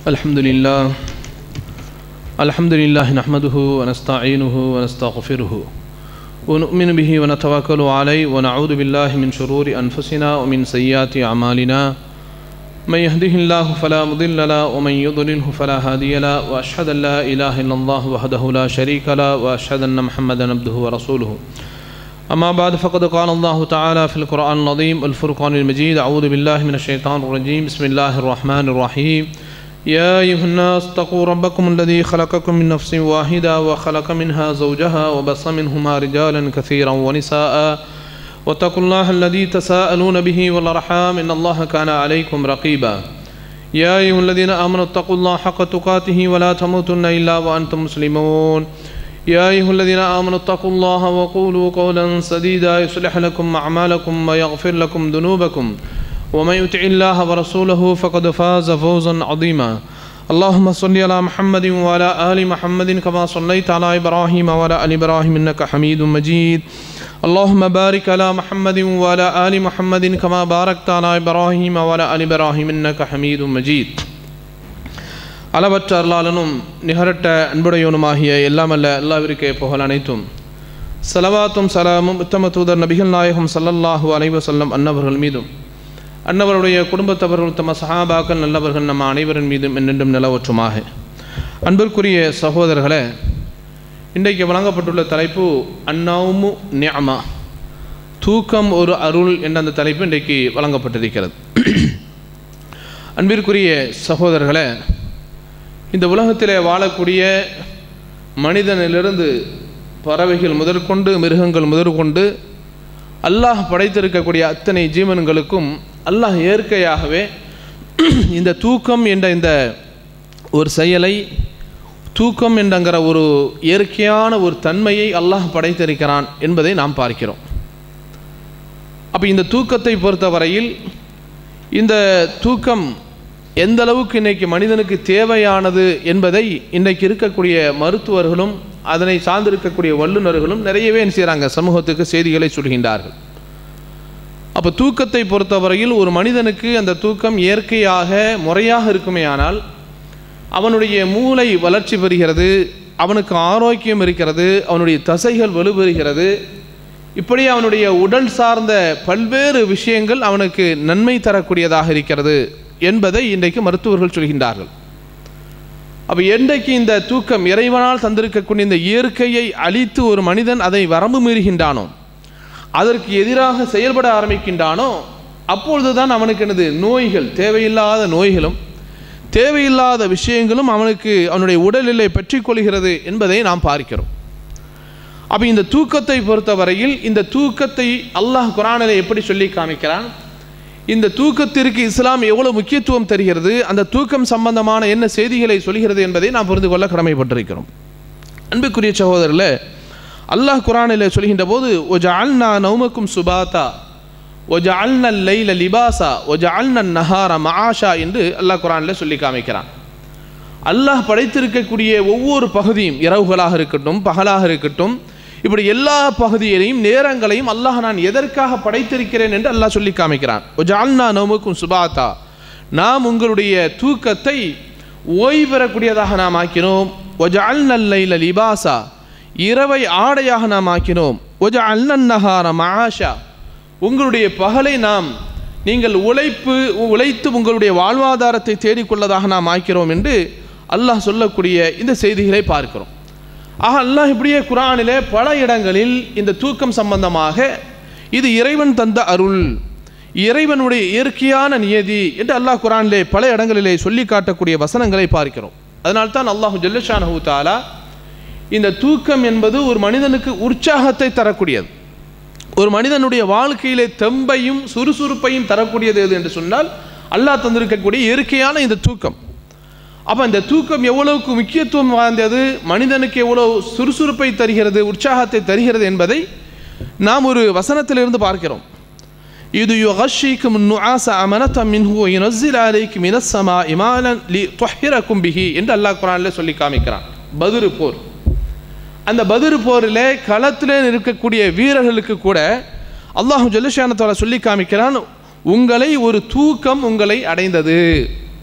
الحمد لله نحمده ونستعينه ونستغفره ونؤمن به ونتوكل عليه ونعوذ بالله من شرور أنفسنا ومن سيئات أعمالنا من يهده الله فلا مضل له ومن يضلله فلا هادي له وأشهد أن لا إله إلا الله وحده لا شريك له وأشهد أن محمدا عبده ورسوله أما بعد فقد قال الله تعالى في القرآن العظيم الفرقان المجيد أعوذ بالله من الشيطان الرجيم بسم الله الرحمن الرحيم يا أيها الناس اتقوا ربكم الذي خلقكم من نفس واحدة وخلق منها زوجها وبث منهما رجالا كثيرا ونساء واتقوا الله الذي تساءلون به والأرحام إن الله كان عليكم رقيبا يا أيها الذين آمنوا اتقوا الله حق تقاته ولا تموتن إلا وأنتم مسلمون يا أيها الذين آمنوا اتقوا الله وقولوا قولا سديدا يصلح لكم أعمالكم ويغفر لكم ذنوبكم ومن يطع الله ورسوله فقد فاز فوزا عظيما اللهم صل على محمد وعلى آل محمد كما صليت على إبراهيم وعلى آل إبراهيم إنك حميد مجيد اللهم بارك على محمد وعلى آل محمد كما باركت على إبراهيم وعلى آل إبراهيم إنك حميد مجيد அளவற்ற அருளாளனும் நிகரட்ட அன்புடையவனுமாகிய எல்லாமல்ல அல்லாஹ்விற்கே புகழ் அனைத்தும் ஸலவாத்தும் ஸலாமும் உத்தம தூதர் நபிகள் நாயகம் ஸல்லல்லாஹு அலைஹி வஸல்லம் அன்னவர்கள் மீதும் அன்னவருடைய குடும்பத்தவர்கள் உத்தம சஹாபாக்கள் நல்லவர்கள் நம்ம அனைவரின் மீதும் என்றென்றும் நிலவற்றுமாக. அன்பிற்குரிய சகோதரர்களே, இன்றைக்கு வழங்கப்பட்டுள்ள தலைப்பு அன்னௌமு நிஅமா, தூக்கம் ஒரு அருள் என்ற அந்த தலைப்பு இன்றைக்கு வழங்கப்பட்டிருக்கிறது. அன்பிற்குரிய சகோதரர்களே, இந்த உலகத்திலே வாழக்கூடிய மனிதனிலிருந்து பறவைகள் முதற்கொண்டு மிருகங்கள் முதற்கொண்டு அல்லாஹ் படைத்திருக்கக்கூடிய அத்தனை ஜீவன்களுக்கும் அல்லாஹ் இயற்கையாகவே இந்த தூக்கம் என்ற இந்த ஒரு செயலை, தூக்கம் என்றங்கிற ஒரு இயற்கையான ஒரு தன்மையை அல்லாஹ் படைத்திருக்கிறான் என்பதை நாம் பார்க்கிறோம். அப்போ இந்த தூக்கத்தை பொறுத்தவரையில் இந்த தூக்கம் எந்த அளவுக்கு இன்றைக்கு மனிதனுக்கு தேவையானது என்பதை இன்றைக்கு இருக்கக்கூடிய மருத்துவர்களும் அதனை சார்ந்திருக்கக்கூடிய வல்லுநர்களும் நிறையவே என்ன செய்கிறாங்க, சமூகத்துக்கு செய்திகளை சொல்கின்றார்கள். அப்போ தூக்கத்தை பொறுத்தவரையில் ஒரு மனிதனுக்கு அந்த தூக்கம் இயற்கையாக முறையாக இருக்குமே ஆனால் அவனுடைய மூளை வளர்ச்சி பெறுகிறது, அவனுக்கு ஆரோக்கியம் இருக்கிறது, அவனுடைய தசைகள் வலுப்பெறுகிறது, இப்படி அவனுடைய உடல் சார்ந்த பல்வேறு விஷயங்கள் அவனுக்கு நன்மை தரக்கூடியதாக இருக்கிறது என்பதை இன்றைக்கு மருத்துவர்கள் சொல்கின்றார்கள். அப்போ என்றைக்கு இந்த தூக்கம் இறைவனால் தந்திருக்கக்கூடிய இந்த இயற்கையை அழித்து ஒரு மனிதன் அதை வரம்பு மீறுகின்றானோ, அதற்கு எதிராக செயல்பட ஆரம்பிக்கின்றானோ, அப்பொழுதுதான் அவனுக்கு என்னது நோய்கள், தேவையில்லாத நோய்களும் தேவையில்லாத விஷயங்களும் அவனுக்கு அவனுடைய உடலிலே பற்றி கொள்கிறது என்பதை நாம் பார்க்கிறோம். அப்போ இந்த தூக்கத்தை பொறுத்தவரையில் இந்த தூக்கத்தை அல்லாஹ் குர்ஆனிலே எப்படி சொல்லி காமிக்கிறான், இந்த தூக்கத்திற்கு இஸ்லாம் எவ்வளவு முக்கியத்துவம் தருகிறது, அந்த தூக்கம் சம்பந்தமான என்ன செய்திகளை சொல்கிறது என்பதை நாம் புரிந்து கொள்ள கடமைப்பட்டிருக்கிறோம். அன்புக்குரிய சகோதரர்களே, அல்லாஹ் குர்ஆனிலே சொல்கின்ற போது வஜஅல்னா நௌமக்கும் சுபாதா வஜஅல்னா லைல லிபாசா வஜஅல்னா நஹார மஆஷா என்று அல்லாஹ் குர்ஆனிலே சொல்லி காமிக்கிறான். அல்லாஹ் படைத்திருக்கக்கூடிய ஒவ்வொரு பகுதியும், இரவுகளாக இருக்கட்டும் பகலாக இருக்கட்டும், இப்படி எல்லா பகுதியையும் நேரங்களையும் அல்லாஹ் நான் எதற்காக படைத்திருக்கிறேன் என்று அல்லாஹ் சொல்லி காமிக்கிறான். வஜஅல்னா நௌமக்கும் சுபாதா, நாம் உங்களுடைய தூக்கத்தை ஓய்வு பெறக்கூடியதாக நாம் ஆக்கினோம். வஜஅல்னா லைல லிபாசா, இரவை ஆடையாக நாம் ஆக்கினோம். வஜஅல்னா நஹார மஆஷா, உங்களுடைய பகலை நாம் நீங்கள் உழைத்து உங்களுடைய வாழ்வாதாரத்தை தேடிக்கொள்ளதாக நாம் ஆக்கிறோம் என்று அல்லாஹ் சொல்லக்கூடிய இந்த செய்திகளை பார்க்கிறோம். ஆக அல்லாஹ் இப்படியே குர்ஆனிலே பல இடங்களில் இந்த தூக்கம் சம்பந்தமாக இது இறைவன் தந்த அருள், இறைவனுடைய இயற்கையான நியதி என்று அல்லாஹ் குர்ஆனிலே பல இடங்களிலே சொல்லி காட்டக்கூடிய வசனங்களை பார்க்கிறோம். அதனால்தான் அல்லாஹு ஜல்ல ஷானஹு தஆலா இந்த தூக்கம் என்பது ஒரு மனிதனுக்கு உற்சாகத்தை தரக்கூடியது, ஒரு மனிதனுடைய வாழ்க்கையிலே தெம்பையும் சுறுசுறுப்பையும் தரக்கூடியது எது என்று சொன்னால் அல்லாஹ் தந்திருக்கக்கூடிய இயற்கையான இந்த தூக்கம். அப்போ இந்த தூக்கம் எவ்வளவுக்கு முக்கியத்துவம் வாய்ந்தது, மனிதனுக்கு எவ்வளவு சுறுசுறுப்பை தருகிறது, உற்சாகத்தை தருகிறது என்பதை நாம் ஒரு வசனத்திலிருந்து பார்க்கிறோம். இது யுகஷிக்கும் நுஆஸ அமனத மின்ஹு யுனஸில் அலைக்கும் மினஸ் ஸமாஇ மாலன் லிதுஹிரக்கும் பிஹி என்று அல்லாஹ் குர்ஆனிலே சொல்லி காமிக்கிறான். பத்ர் போர், அந்த பத்ர் போரிலே களத்திலே இருக்கக்கூடிய வீரர்களுக்கு கூட அல்லாஹ் ஜல்ல ஷானஹு தஆலா சொல்லி காமிக்கிறான், உங்களை ஒரு தூக்கம் உங்களை அடைந்தது.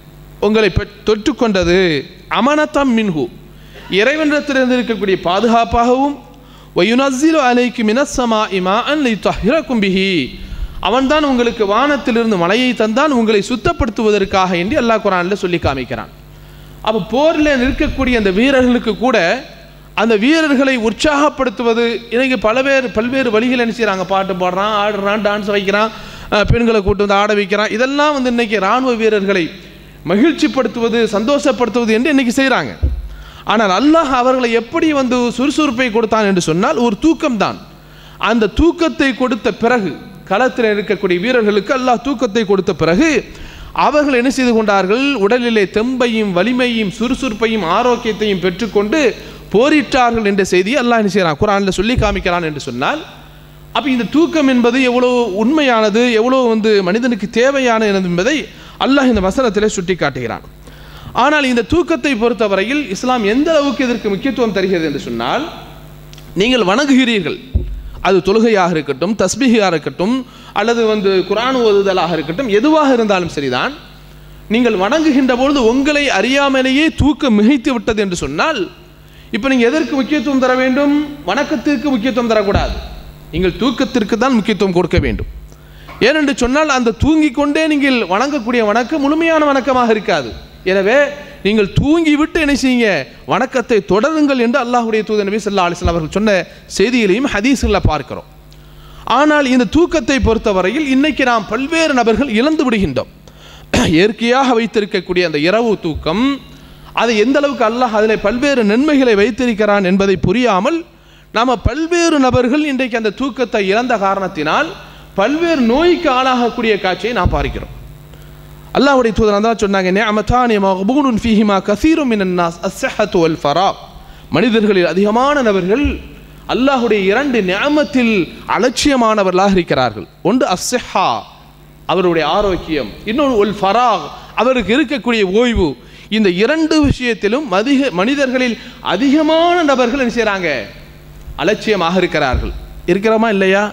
உங்களை தொற்றுக்கொண்டது அமனத்தம் மின்ஹு இறைவனிடத்திலிருந்து இருக்கக்கூடிய பாதுகாப்பாகவும் வயுனஸ்ஸிலு அலைக்கும் மினஸ் ஸமாஇ மாஅன் லியுத்ஹிரக்கும் பிஹி அவன்தான் உங்களுக்கு வானத்திலிருந்து மழையை தந்தான் உங்களை சுத்தப்படுத்துவதற்காக என்று அல்லாஹ் குர்ஆனில் சொல்லி காமிக்கிறான். அப்போ போரில் நிற்கக்கூடிய அந்த வீரர்களுக்கு கூட அந்த வீரர்களை உற்சாகப்படுத்துவது இன்னைக்கு பல்வேறு வழிகள் என்ன செய்கிறாங்க, பாட்டு பாடுறான், ஆடுறான், டான்ஸ் வைக்கிறான், பெண்களை கூட்டு வந்து ஆட வைக்கிறான். இதெல்லாம் வந்து இன்னைக்கு இராணுவ வீரர்களை மகிழ்ச்சிப்படுத்துவது, சந்தோஷப்படுத்துவது என்று இன்னைக்கு செய்கிறாங்க. ஆனால் அல்லாஹ் அவர்களை எப்படி வந்து சுறுசுறுப்பை கொடுத்தான் என்று சொன்னால் ஒரு தூக்கம்தான். அந்த தூக்கத்தை கொடுத்த பிறகு களத்தில் இருக்கக்கூடிய வீரர்களுக்கு அல்லாஹ் தூக்கத்தை கொடுத்த பிறகு அவர்கள் என்ன செய்து கொண்டார்கள், உடலிலே தெம்பையும் வலிமையும் சுறுசுறுப்பையும் ஆரோக்கியத்தையும் பெற்றுக்கொண்டு போரிட்டார்கள் என்ற செய்தியை அல்லாஹ் என்ன செய்கிறான், குர்ஆனில் சொல்லி காமிக்கிறான் என்று சொன்னால், அப்போ இந்த தூக்கம் என்பது எவ்வளோ உண்மையானது, எவ்வளோ வந்து மனிதனுக்கு தேவையானது என்பதை அல்லாஹ் இந்த வசனத்திலே சுட்டி காட்டுகிறான். ஆனால் இந்த தூக்கத்தை பொறுத்தவரையில் இஸ்லாம் எந்த அளவுக்கு இதற்கு முக்கியத்துவம் தருகிறது என்று சொன்னால், நீங்கள் வணங்குகிறீர்கள், அது தொழுகையாக இருக்கட்டும், தஸ்பீஹாக இருக்கட்டும், அல்லது வந்து குர்ஆன் ஓதுதலாக இருக்கட்டும், எதுவாக இருந்தாலும் சரிதான், நீங்கள் வணங்குகின்ற பொழுது உங்களை அறியாமலேயே தூக்கம் மிகைத்து விட்டது என்று சொன்னால், இப்போ நீங்கள் எதற்கு முக்கியத்துவம் தர வேண்டும்? வணக்கத்திற்கு முக்கியத்துவம் தரக்கூடாது, நீங்கள் தூக்கத்திற்கு தான் முக்கியத்துவம் கொடுக்க வேண்டும். ஏனென்று சொன்னால் அந்த தூங்கிக் கொண்டே நீங்கள் வணங்கக்கூடிய வணக்கம் முழுமையான வணக்கமாக இருக்காது. எனவே நீங்கள் தூங்கிவிட்டு என்ன செய்யுங்க, வணக்கத்தை தொடருங்கள் என்று அல்லாஹ்வுடைய தூதர் நபி ஸல்லல்லாஹு அலைஹி வஸல்லம் அவர்கள் சொன்ன செய்திகளையும் ஹதீஸ்களில் பார்க்கிறோம். ஆனால் இந்த தூக்கத்தை பொறுத்தவரையில் இன்னைக்கு நாம் பல்வேறு நபர்கள் இழந்து விடுகின்றோம். இயற்கையாக வைத்திருக்கக்கூடிய அந்த இரவு தூக்கம், அதை எந்த அளவுக்கு அல்லாஹ் அதில் பல்வேறு நன்மைகளை வைத்திருக்கிறான் என்பதை புரியாமல் நாம் பல்வேறு நபர்கள் இன்றைக்கு அந்த தூக்கத்தை இழந்த காரணத்தினால் பல்வேறு நோய்க்கு ஆளாகக்கூடிய காட்சியை நாம் பார்க்கிறோம். அல்லாஹ்வுடைய தூதர் தான் சொன்னாங்க, நிஅமதானி மக்பூனுன் ஃபீஹிமா கஸீரும் மினன் நாஸ் அஸ்ஸஹத்து வல் ஃபராக். மனிதர்களில் அதிகமான நபர்கள் அல்லாஹ்வுடைய இரண்டு நிஅமத்தில் அலட்சியமானவர்களாக இருக்கிறார்கள். ஒன்று அஸ்ஸஹா, அவருடைய ஆரோக்கியம், இன்னொன்று வல் ஃபராக், அவருக்கு இருக்கக்கூடிய ஓய்வு. இந்த இரண்டு விஷயத்திலும் மனிதர்களில் அதிகமான நபர்கள் என்ன செய்கிறாங்க, அலட்சியமாக இருக்கிறார்கள். இருக்கிறோமா இல்லையா?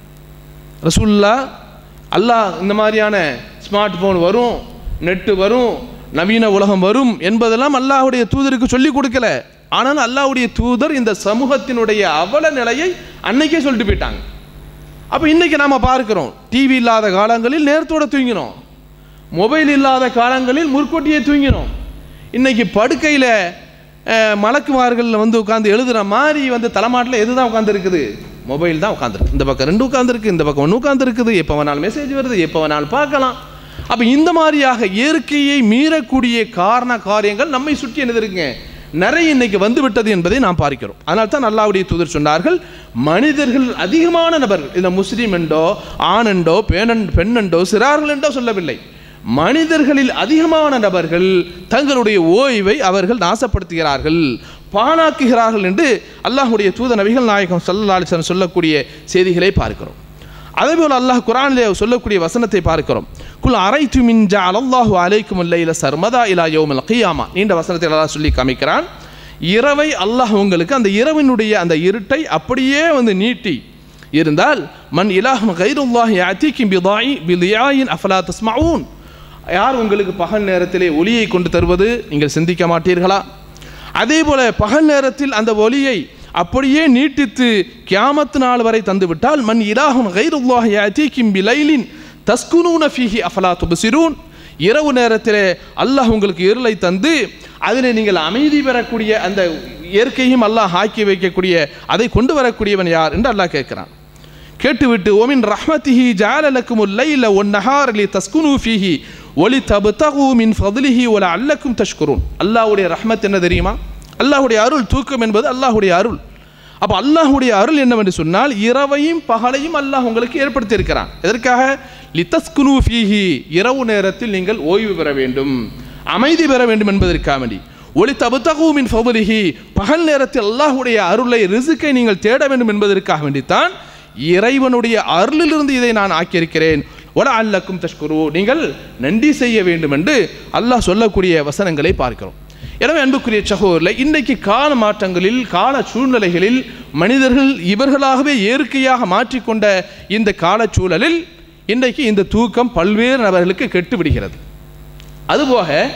ரசூலுல்லாஹ் அல்லாஹ் இந்த மாதிரியான ஸ்மார்ட் ஃபோன் வரும், நெட்டு வரும், நவீன உலகம் வரும் என்பதெல்லாம் அல்லாஹ்வுடைய தூதருக்கு சொல்லிக் கொடுக்கல. ஆனால் அல்லாஹ்வுடைய தூதர் இந்த சமூகத்தினுடைய அவல நிலையை அன்னைக்கே சொல்லிட்டு போயிட்டாங்க. அப்போ இன்னைக்கு நாம் பார்க்கிறோம், டிவி இல்லாத காலங்களில் நேரத்தோடு தூங்கினோம், மொபைல் இல்லாத காலங்களில் முற்கூட்டியே தூங்கினோம். இன்னைக்கு படுக்கையில் மலக்குமார்கள் வந்து உட்காந்து எழுதுகிற மாதிரி வந்து தலைமாட்டில் எது தான் உட்காந்துருக்குது, மொபைல் தான் உட்காந்துருக்கு. இந்த பக்கம் 2 உட்காந்துருக்கு, இந்த பக்கம் 1 உட்காந்துருக்குது, எப்போ வேணாலும் மெசேஜ் வருது, எப்போ வேணாலும் பார்க்கலாம். அப்போ இந்த மாதிரியாக இயற்கையை மீறக்கூடிய காரியங்கள் நம்மை சுற்றி என்னது இருக்குங்க, நிறைய இன்னைக்கு வந்து விட்டது என்பதை நாம் பார்க்கிறோம். அதனால தான் அல்லாஹ்வுடைய தூதர் சொன்னார்கள், மனிதர்கள் அதிகமான நபர்கள், இந்த முஸ்லீம் என்றோ ஆணெண்டோ பெண்ணெண்டோ சிறார்கள் என்றோ சொல்லவில்லை, மனிதர்களில் அதிகமான நபர்கள் தங்களுடைய ஓய்வை அவர்கள் நாசப்படுத்துகிறார்கள், பாழாக்குகிறார்கள் என்று அல்லாஹ்வுடைய தூதர் நபிகள் நாயகம் ஸல்லல்லாஹு அலைஹி வஸல்லம் சொல்லக்கூடிய செய்திகளை பார்க்கிறோம். அதேபோல் அல்லாஹ் குர்ஆனிலே சொல்லக்கூடிய வசனத்தை பார்க்கிறோம், குல் அரைத்து மின் ஜஅலல்லாஹு அலைக்கும் அல்லைல சர்மதா இலா யௌமில் கியாமா. நீண்ட வசனத்தை அல்லாஹ் சொல்லி காமிக்கிறான், இரவை அல்லாஹ் உங்களுக்கு அந்த இரவினுடைய அந்த இருட்டை அப்படியே வந்து நீட்டி இருந்தால், மன் இலாஹுன் கைருல்லாஹி யஅதீக்கும் பிதியாயின் அஃபலா தஸ்மஊன், யார் உங்களுக்கு பகல் நேரத்திலே ஒளியை கொண்டு தருவது, நீங்கள் சிந்திக்க மாட்டீர்களா? அதே போல பகல் நேரத்தில் அந்த ஒளியை அப்படியே நீட்டித்து கியாமத் நாள் வரை தந்துவிட்டால், மன் இலாஹுன் கைருல்லாஹி யஅதீக்கும் பிலைலின் தஸ்குனூன ஃபீஹி அஃபலா துப்சிரூன், இரவு நேரத்திலே அல்லாஹ் உங்களுக்கு இருளை தந்து அதில் நீங்கள் அமைதி பெறக்கூடிய அந்த இயற்கையும் அல்லாஹ் ஆக்கி வைக்கக்கூடிய அதை கொண்டு வரக்கூடியவன் யார் என்று அல்லாஹ் கேட்கிறான். கேட்டுவிட்டு ஓமின் ரஹ்மத்திஹி ஜஅல லக்குமுல் லைல வன் நஹார லிதஸ்குனூ ஃபீஹி வலிதப்தகு மின் ஃபத்லிஹி வலஅல்லக்கும் தஷ்குரூன். அல்லாஹ்வுடைய ரஹ்மத் என்ன தெரியுமா? அல்லாஹ்வுடைய அருள். தூக்கம் என்பது அல்லாஹ்வுடைய அருள். அப்போ அல்லாஹ்வுடைய அருள் என்னவென்று சொன்னால், இரவையும் பகலையும் அல்லாஹ் உங்களுக்கு ஏற்படுத்தி இருக்கிறான். எதற்காக? லிதஸ்குனூ ஃபீஹி, இரவு நேரத்தில் நீங்கள் ஓய்வு பெற வேண்டும், அமைதி பெற வேண்டும் என்பதற்காக வேண்டி. வலிதப்தகு மின் ஃபத்லிஹி, பகல் நேரத்தில் அல்லாஹ்வுடைய அருளை ரிஸ்கை நீங்கள் தேட வேண்டும் என்பதற்காக வேண்டித்தான் இறைவனுடைய அருளிலிருந்து இதை நான் ஆக்கியிருக்கிறேன். வலஅல்லக்கும் தஷ்குரூ, நீங்கள் நன்றி செய்ய வேண்டும் என்று அல்லாஹ் சொல்லக்கூடிய வசனங்களை பார்க்கிறோம். எனவே அன்புக்குரிய சகோதரர்களே, இன்றைக்கு கால மாற்றங்களில் கால சூழ்நிலைகளில் மனிதர்கள் இவர்களாகவே இயற்கையாக மாற்றிக்கொண்ட இந்த கால சூழலில் இன்றைக்கு இந்த தூக்கம் பல்வேறு நபர்களுக்கு கெட்டு விடுகிறது. அதுபோக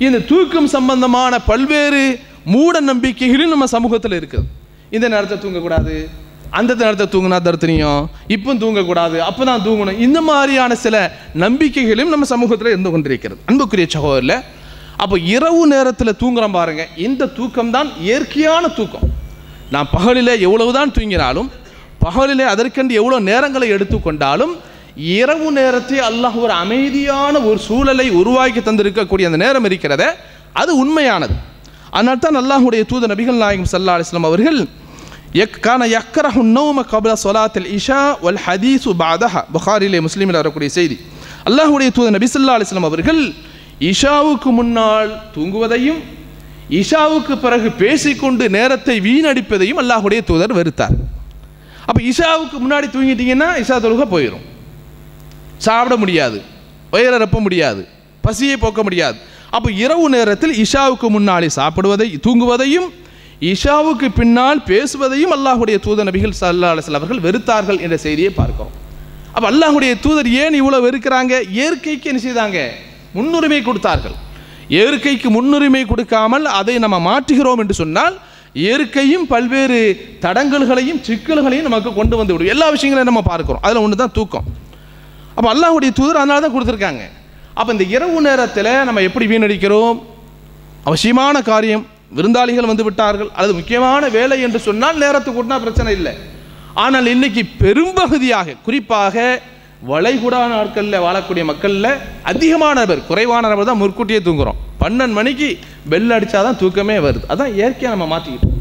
இந்த தூக்கம் சம்பந்தமான பல்வேறு மூட நம்பிக்கைகளும் நம்ம சமூகத்தில் இருக்குது. இந்த நேரத்தை தூங்கக்கூடாது, அந்த நேரத்தை தூங்கினா தர்த்தனியும், இப்போ தூங்கக்கூடாது, அப்போ தான் தூங்கணும், இந்த மாதிரியான சில நம்பிக்கைகளும் நம்ம சமூகத்தில் இருந்து கொண்டிருக்கிறது. அன்புக்குரிய சகோதரில், அப்போ இரவு நேரத்தில் தூங்குறோம் பாருங்க, இந்த தூக்கம் தான் இயற்கையான தூக்கம். நான் பகலில் எவ்வளவுதான் தூங்கினாலும், பகலிலே அதற்கென்று எவ்வளோ நேரங்களை எடுத்துக்கொண்டாலும், இரவு நேரத்தை அல்லாஹ் ஒரு அமைதியான ஒரு சூழலை உருவாக்கி தந்திருக்கக்கூடிய அந்த நேரம் இருக்கிறத, அது உண்மையானது. அதனால தான் அல்லாஹ்வுடைய தூதர் நபிகள் நாயகம் ஸல்லல்லாஹு அலைஹி வஸல்லம் அவர்கள் கான யக்ரஹு நௌம கப்ல ஸலாத்தில் இஷா வல் ஹதீஸு பஅதஹா, புகாரிலே முஸ்லிமில் வரக்கூடிய செய்தி. அல்லாஹ்வுடைய தூதர் நபி ஸல்லல்லாஹு அலைஹி வஸல்லம் அவர்கள் இஷாவுக்கு முன்னால் தூங்குவதையும் இஷாவுக்கு பிறகு பேசிக்கொண்டு நேரத்தை வீணடிப்பதையும் அல்லாஹ்வுடைய தூதர் வெறுத்தார். அப்போ இஷாவுக்கு முன்னாடி தூங்கிட்டீங்கன்னா இஷா தொழுகை போயிடும், சாப்பிட முடியாது, வயிறை ரப்ப முடியாது, பசியை போக்க முடியாது. அப்போ இரவு நேரத்தில் இஷாவுக்கு முன்னாடி தூங்குவதையும் இஷாவுக்கு பின்னால் பேசுவதையும் அல்லாஹ்வுடைய தூதர் நபிகள் ஸல்லல்லாஹு அலைஹி வஸல்லம் அவர்கள் வெறுத்தார்கள் என்ற செய்தியை பார்க்கிறோம். அப்போ அல்லாஹ்வுடைய தூதர் ஏன் இவ்வளோ வெறுக்கிறாங்க? இயற்கைக்கு என்ன செய்தாங்க? முன்னுரிமை கொடுத்தார்கள். இயற்கைக்கு முன்னுரிமை கொடுக்காமல் அதை நம்ம மாற்றுகிறோம் என்று சொன்னால் இயற்கையும் பல்வேறு தடங்கல்களையும் சிக்கல்களையும் நமக்கு கொண்டு வந்து விடும். எல்லா விஷயங்களையும் நம்ம பார்க்கிறோம். அதில் ஒன்று தான் தூக்கம். அப்போ அல்லாஹ்வுடைய தூதர் அதனால தான் கொடுத்துருக்காங்க. அப்போ இந்த இரவு நேரத்தில் நம்ம எப்படி வீணடிக்கிறோம்? அவசியமான காரியம், விருந்தாளிகள் வந்து விட்டார்கள், அல்லது முக்கியமான வேலை என்று சொன்னால் நேரத்துக்கு கூட்டினா பிரச்சனை இல்லை. ஆனால் இன்னைக்கு பெரும்பகுதியாக, குறிப்பாக வளைகுடா நாட்களில் வாழக்கூடிய மக்களில் அதிகமான நபர், குறைவான நபர் தான் முற்கூட்டியே தூங்குறோம். 12 மணிக்கு பெல் அடித்தாதான் தூக்கமே வருது. அதான் இயற்கையாக நம்ம மாற்றிக்கிட்டோம்.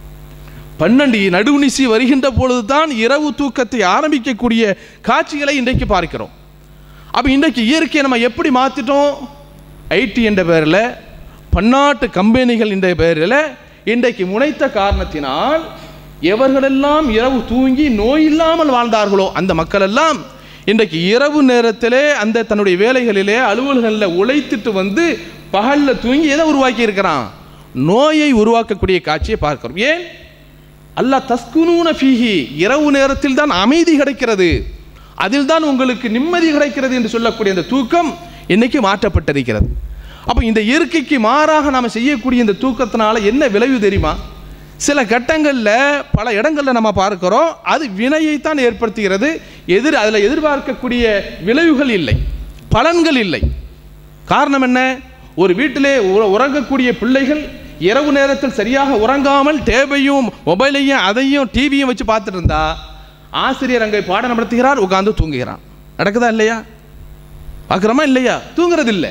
12 நடுநிசி வருகின்ற பொழுது தான் இரவு தூக்கத்தை ஆரம்பிக்கக்கூடிய காட்சிகளை இன்றைக்கு பார்க்கிறோம். அப்போ இன்றைக்கு இயற்கையை நம்ம எப்படி மாற்றிட்டோம்? ஐடி என்ற பெயரில், பன்னாட்டு கம்பெனிகள் என்ற பெயரில் இன்றைக்கு முனைத்த காரணத்தினால் எவர்களெல்லாம் இரவு தூங்கி நோய் இல்லாமல் வாழ்ந்தார்களோ அந்த மக்கள் எல்லாம் இன்றைக்கு இரவு நேரத்திலே அந்த தன்னுடைய வேலைகளிலே அலுவல்களில் உழைத்துட்டு வந்து பகலில் தூங்கி எதை உருவாக்கி இருக்கிறான்? நோயை உருவாக்கக்கூடிய காட்சியை பார்க்கிறோம். ஏன்? அல்லாஹ் தஸ்குனூன ஃபீஹி, இரவு நேரத்தில் தான் அமைதி கிடைக்கிறது, அதில் தான் உங்களுக்கு நிம்மதி கிடைக்கிறது என்று சொல்லக்கூடிய அந்த தூக்கம் இன்னைக்கு மாற்றப்பட்டிருக்கிறது. அப்போ இந்த இயற்கைக்கு மாறாக நாம் செய்யக்கூடிய இந்த தூக்கத்தினால என்ன விளைவு தெரியுமா? சில கட்டங்களில் பல இடங்களில் நம்ம பார்க்கிறோம், அது வினையைத்தான் ஏற்படுத்துகிறது. அதில் எதிர்பார்க்கக்கூடிய விளைவுகள் இல்லை, பலன்கள் இல்லை. காரணம் என்ன? ஒரு வீட்டிலே உறங்கக்கூடிய பிள்ளைகள் இரவு நேரத்தில் சரியாக உறங்காமல் டேபையும் மொபைலையும் அதையும் டிவியும் வச்சு பார்த்துட்டு இருந்தா ஆசிரியர் அங்கே பாடம் நடத்துகிறார், உட்கார்ந்து தூங்குகிறான். நடக்குதா இல்லையா? பார்க்குறோமா இல்லையா? தூங்குறது இல்லை.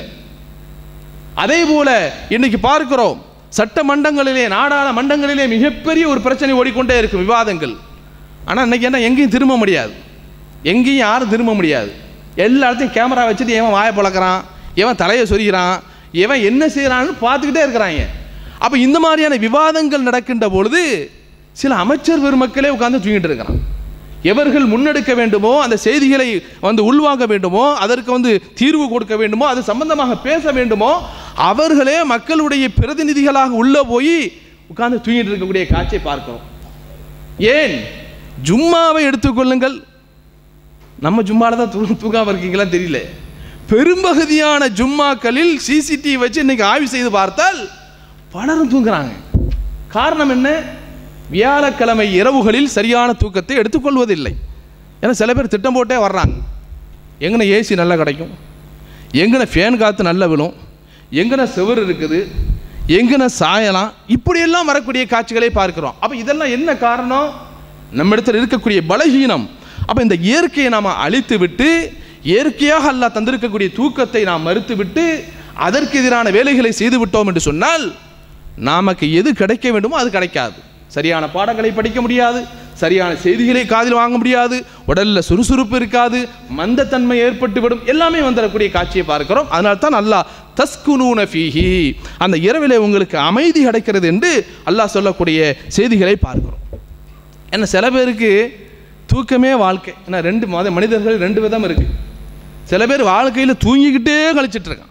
அதே போல இன்னைக்கு பார்க்கிறோம், சட்ட மண்டங்களிலே, நாடாளுமன்றங்களிலே மிகப்பெரிய ஒரு பிரச்சனை ஓடிக்கொண்டே இருக்கும், விவாதங்கள். ஆனால் இன்னைக்கு என்ன, எங்கேயும் திரும்ப முடியாது, எங்கேயும் யாரும் திரும்ப முடியாது. எல்லா இடத்தையும் கேமரா வச்சுட்டு எவன் வாயை பழக்கிறான், எவன் தலையை சொரிகிறான், எவன் என்ன செய்கிறான்னு பார்த்துக்கிட்டே இருக்கிறாங்க. அப்போ இந்த மாதிரியான விவாதங்கள் நடக்கின்ற பொழுது சில அமைச்சர் பெருமக்களே உட்கார்ந்து தூங்கிட்டு இருக்கிறான். எவர்கள் முன்னெடுக்க வேண்டுமோ, அந்த செய்திகளை உள்வாங்க வேண்டுமோ, அதற்கு தீர்வு கொடுக்க வேண்டுமோ, அது சம்பந்தமாக பேச வேண்டுமோ, அவர்களே மக்களுடைய பிரதிநிதிகளாக உள்ள போய் உட்கார்ந்து தூங்கிட்டு இருக்கக்கூடிய காட்சியை பார்க்கிறோம். ஏன்? ஜும்மாவை எடுத்துக்கொள்ளுங்கள், நம்ம ஜும்மால தான் தூங்காம இருக்கீங்களா தெரியல. பெரும்பகுதியான ஜும்மாக்களில் சிசிடிவி வச்சு இன்னைக்கு ஆய்வு செய்து பார்த்தால் பலரும் தூங்குறாங்க. காரணம் என்ன? வியாழக்கிழமை இரவுகளில் சரியான தூக்கத்தை எடுத்துக்கொள்வதில்லை. ஏன்னா சில பேர் திட்டம் போட்டே வர்றாங்க, எங்கன ஏசி நல்லா கிடைக்கும், எங்கன ஃபேன் காற்று நல்லா விழும், எங்கன செவர் இருக்குது, எங்கன சாயலாம், இப்படியெல்லாம் வரக்கூடிய காட்சிகளை பார்க்கிறோம். அப்போ இதெல்லாம் என்ன காரணம்? நம்ம இடத்துல இருக்கக்கூடிய பலகீனம். அப்போ இந்த இயற்கையை நாம் அழித்து விட்டு, இயற்கையாக அல்லாஹ் தந்திருக்கக்கூடிய தூக்கத்தை நாம் மறுத்து விட்டு அதற்கு எதிரான வேலைகளை செய்து விட்டோம் என்று சொன்னால் நமக்கு எது கிடைக்க வேண்டுமோ அது கிடைக்காது. சரியான பாடங்களை படிக்க முடியாது, சரியான செய்திகளை காதில் வாங்க முடியாது, உடலில் சுறுசுறுப்பு இருக்காது, மந்தத்தன்மை ஏற்பட்டுவிடும், எல்லாமே வந்துடக்கூடிய காட்சியை பார்க்கிறோம். அதனால தான் அல்லாஹ் தஸ்குனூன ஃபீஹி, அந்த இரவிலே உங்களுக்கு அமைதி கிடைக்கிறது என்று அல்லாஹ் சொல்லக்கூடிய செய்திகளை பார்க்கிறோம். ஏன்னா சில பேருக்கு தூக்கமே வாழ்க்கை. ஏன்னா மனிதர்கள் 2 விதம் இருக்கு. சில பேர் வாழ்க்கையில் தூங்கிக்கிட்டே கழிச்சிட்டு இருக்கான்,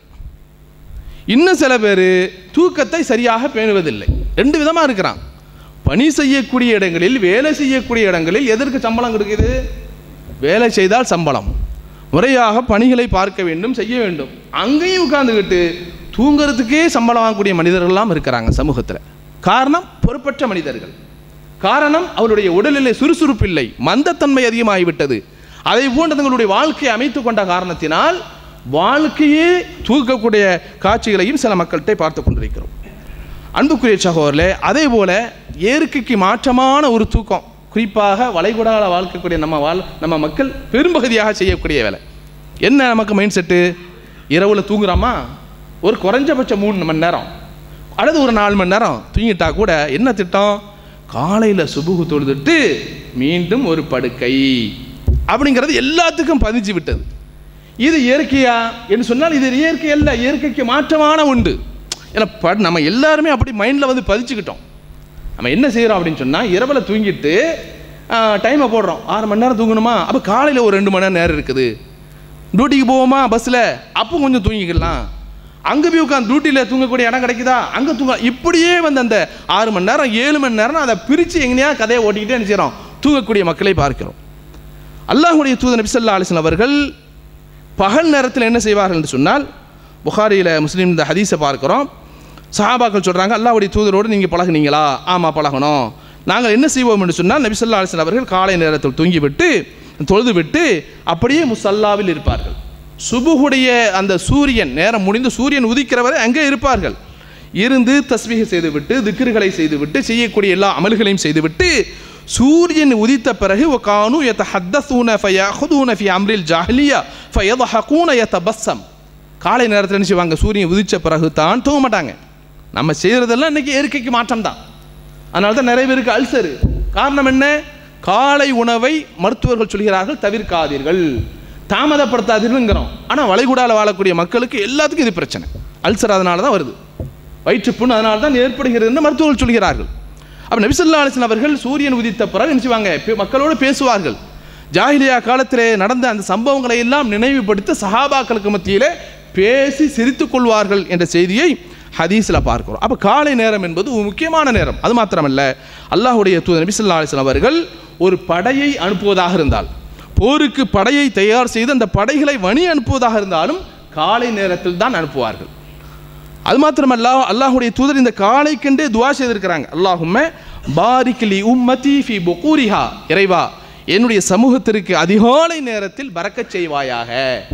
இன்னும் சில பேர் தூக்கத்தை சரியாக பேணுவதில்லை. 2 விதமாக இருக்கிறான். பணி செய்யக்கூடிய இடங்களில், வேலை செய்யக்கூடிய இடங்களில் எதற்கு சம்பளம் கொடுக்குது? வேலை செய்தால் சம்பளம், முறையாக பணிகளை பார்க்க வேண்டும், செய்ய வேண்டும். அங்கேயும் உட்கார்ந்துக்கிட்டு தூங்கிறதுக்கே சம்பளம் வாங்கக்கூடிய மனிதர்கள்லாம் இருக்கிறாங்க சமூகத்தில். காரணம் பொறுப்பற்ற மனிதர்கள். காரணம் அவருடைய உடலிலே சுறுசுறுப்பு இல்லை, மந்தத்தன்மை அதிகமாகிவிட்டது. அதை போன்று தங்களுடைய வாழ்க்கையை அமைத்து கொண்ட காரணத்தினால் வாழ்க்கையே தூக்கக்கூடிய காட்சிகளையும் சில மக்கள்கிட்ட பார்த்து கொண்டிருக்கிறோம். அன்புக்குரிய சகோதரர்களே, அதே போல இயற்கைக்கு மாற்றமான ஒரு தூக்கம், குறிப்பாக வளைகுடால வாழ்க்கக்கூடிய நம்ம மக்கள் பெரும்பகுதியாக செய்யக்கூடிய வேலை என்ன? நமக்கு மைண்ட் செட்டு, இரவில் தூங்குறாமா ஒரு குறைஞ்சபட்சம் 3 மணி நேரம் அல்லது ஒரு 4 மணி நேரம் தூங்கிட்டா கூட என்ன திட்டம், காலையில் சுபுகு தொழுதுட்டு மீண்டும் ஒரு படுக்கை அப்படிங்கிறது எல்லாத்துக்கும் பதிஞ்சு விட்டது. இது இயற்கையா என்று சொன்னால் இது இயற்கை அல்ல, இயற்கைக்கு மாற்றமான உண்டு. ஏன்னா நம்ம எல்லாருமே அப்படி மைண்டில் வந்து பதிச்சுக்கிட்டோம். நம்ம என்ன செய்கிறோம் அப்படின்னு சொன்னால், இரவில் தூங்கிட்டு டைமை போடுறோம், 6 மணி நேரம் தூங்கணுமா, அப்போ காலையில் ஒரு 2 மணி நேரம் இருக்குது, டியூட்டிக்கு போவோமா பஸ்ஸில், அப்போ கொஞ்சம் தூங்கிக்கலாம், அங்கே போய் உட்காந்து டியூட்டியில் தூங்கக்கூடிய இடம் கிடைக்குதா அங்கே தூங்க, இப்படியே வந்து அந்த 6 மணி நேரம் 7 மணி நேரம் அதை பிரித்து எங்கேயா கதையை ஓட்டிக்கிட்டே என்ன செய்கிறோம், தூங்கக்கூடிய மக்களை பார்க்கிறோம். அல்லாஹ்வுடைய தூதர் நபி ஸல்லல்லாஹு அலைஹி வஸல்லம் அவர்கள் பகல் நேரத்தில் என்ன செய்வார்கள் என்று சொன்னால், புகாரியில் முஸ்லீம் இந்த ஹதீஸை பார்க்குறோம். சஹாபாக்கள் சொல்கிறாங்க, அல்லாஹ்வுடைய தூதரோடு நீங்கள் பழகுனீங்களா? ஆமாம் பழகணும். நாங்கள் என்ன செய்வோம் என்று சொன்னால், நபி ஸல்லல்லாஹு அலைஹி வஸல்லம் அவர்கள் காலை நேரத்தில் தூங்கிவிட்டு தொழுது விட்டு அப்படியே முசல்லாவில் இருப்பார்கள். சுபுகுடைய அந்த சூரியன் நேரம் முடிந்து சூரியன் உதிக்கிறவரை அங்கே இருப்பார்கள். இருந்து தஸ்பீஹ் செய்துவிட்டு திக்ருகளை செய்துவிட்டு செய்யக்கூடிய எல்லா அமல்களையும் செய்துவிட்டு சூரியன் உதித்த பிறகு வகானு யதஹத்தஸூன ஃபயஅஹுதுன ஃபி அம்ரில் ஜாஹிலியா ஃபயضحكون يتبسم. காலை நேரத்தில் என்ன செய்வாங்க, சூரியன் உதித்த பிறகு தான் தூங்க மாட்டாங்க. நம்ம செய்கிறதெல்லாம் இன்றைக்கி இயற்கைக்கு மாற்றம் தான். அதனால தான் நிறைய பேருக்கு அல்சரு. காரணம் என்ன? காலை உணவை மருத்துவர்கள் சொல்கிறார்கள் தவிர்க்காதீர்கள், தாமதப்படுத்தாதீர்கள்ங்கிறோம். ஆனால் வளைகுடாவில் வாழக்கூடிய மக்களுக்கு எல்லாத்துக்கும் இது பிரச்சனை. அல்சர் அதனால தான் வருது, வயிற்றுப்புண் அதனால தான் ஏற்படுகிறதுன்னு மருத்துவர்கள் சொல்கிறார்கள். அப்போ நபி ஸல்லல்லாஹு அலைஹி வஸல்லம் அவர்கள் சூரியன் உதித்த பிறகு என்ன செய்வாங்க, மக்களோடு பேசுவார்கள். ஜாஹிலியா காலத்திலே நடந்த அந்த சம்பவங்களை எல்லாம் நினைவுபடுத்த சஹாபாக்களுக்கு மத்தியிலே பேசி சிரித்து கொள்வார்கள் என்ற செய்தியை ஹதீஸில் பார்க்கிறோம். அப்போ காலை நேரம் என்பது ஒரு முக்கியமான நேரம். அது மாத்திரமல்ல, அல்லாஹ்வுடைய தூதர் நபி ஸல்லல்லாஹு அலைஹி வஸல்லம் அவர்கள் ஒரு படையை அனுப்புவதாக இருந்தால், போருக்கு படையை தயார் செய்து அந்த படைகளை வழி அனுப்புவதாக இருந்தாலும் காலை நேரத்தில் தான் அனுப்புவார்கள். அது மாத்திரமல்ல, அல்லாஹ்வுடைய தூதர் இந்த காலைக்கென்றே துஆ செய்திருக்கிறாங்க. அல்லாஹும்ம பாரிக் லி உம்மதி ஃபி புகூரிஹா, இறைவா என்னுடைய சமூகத்திற்கு அதிகாலை நேரத்தில் பரக்கத் செய்வாயாக.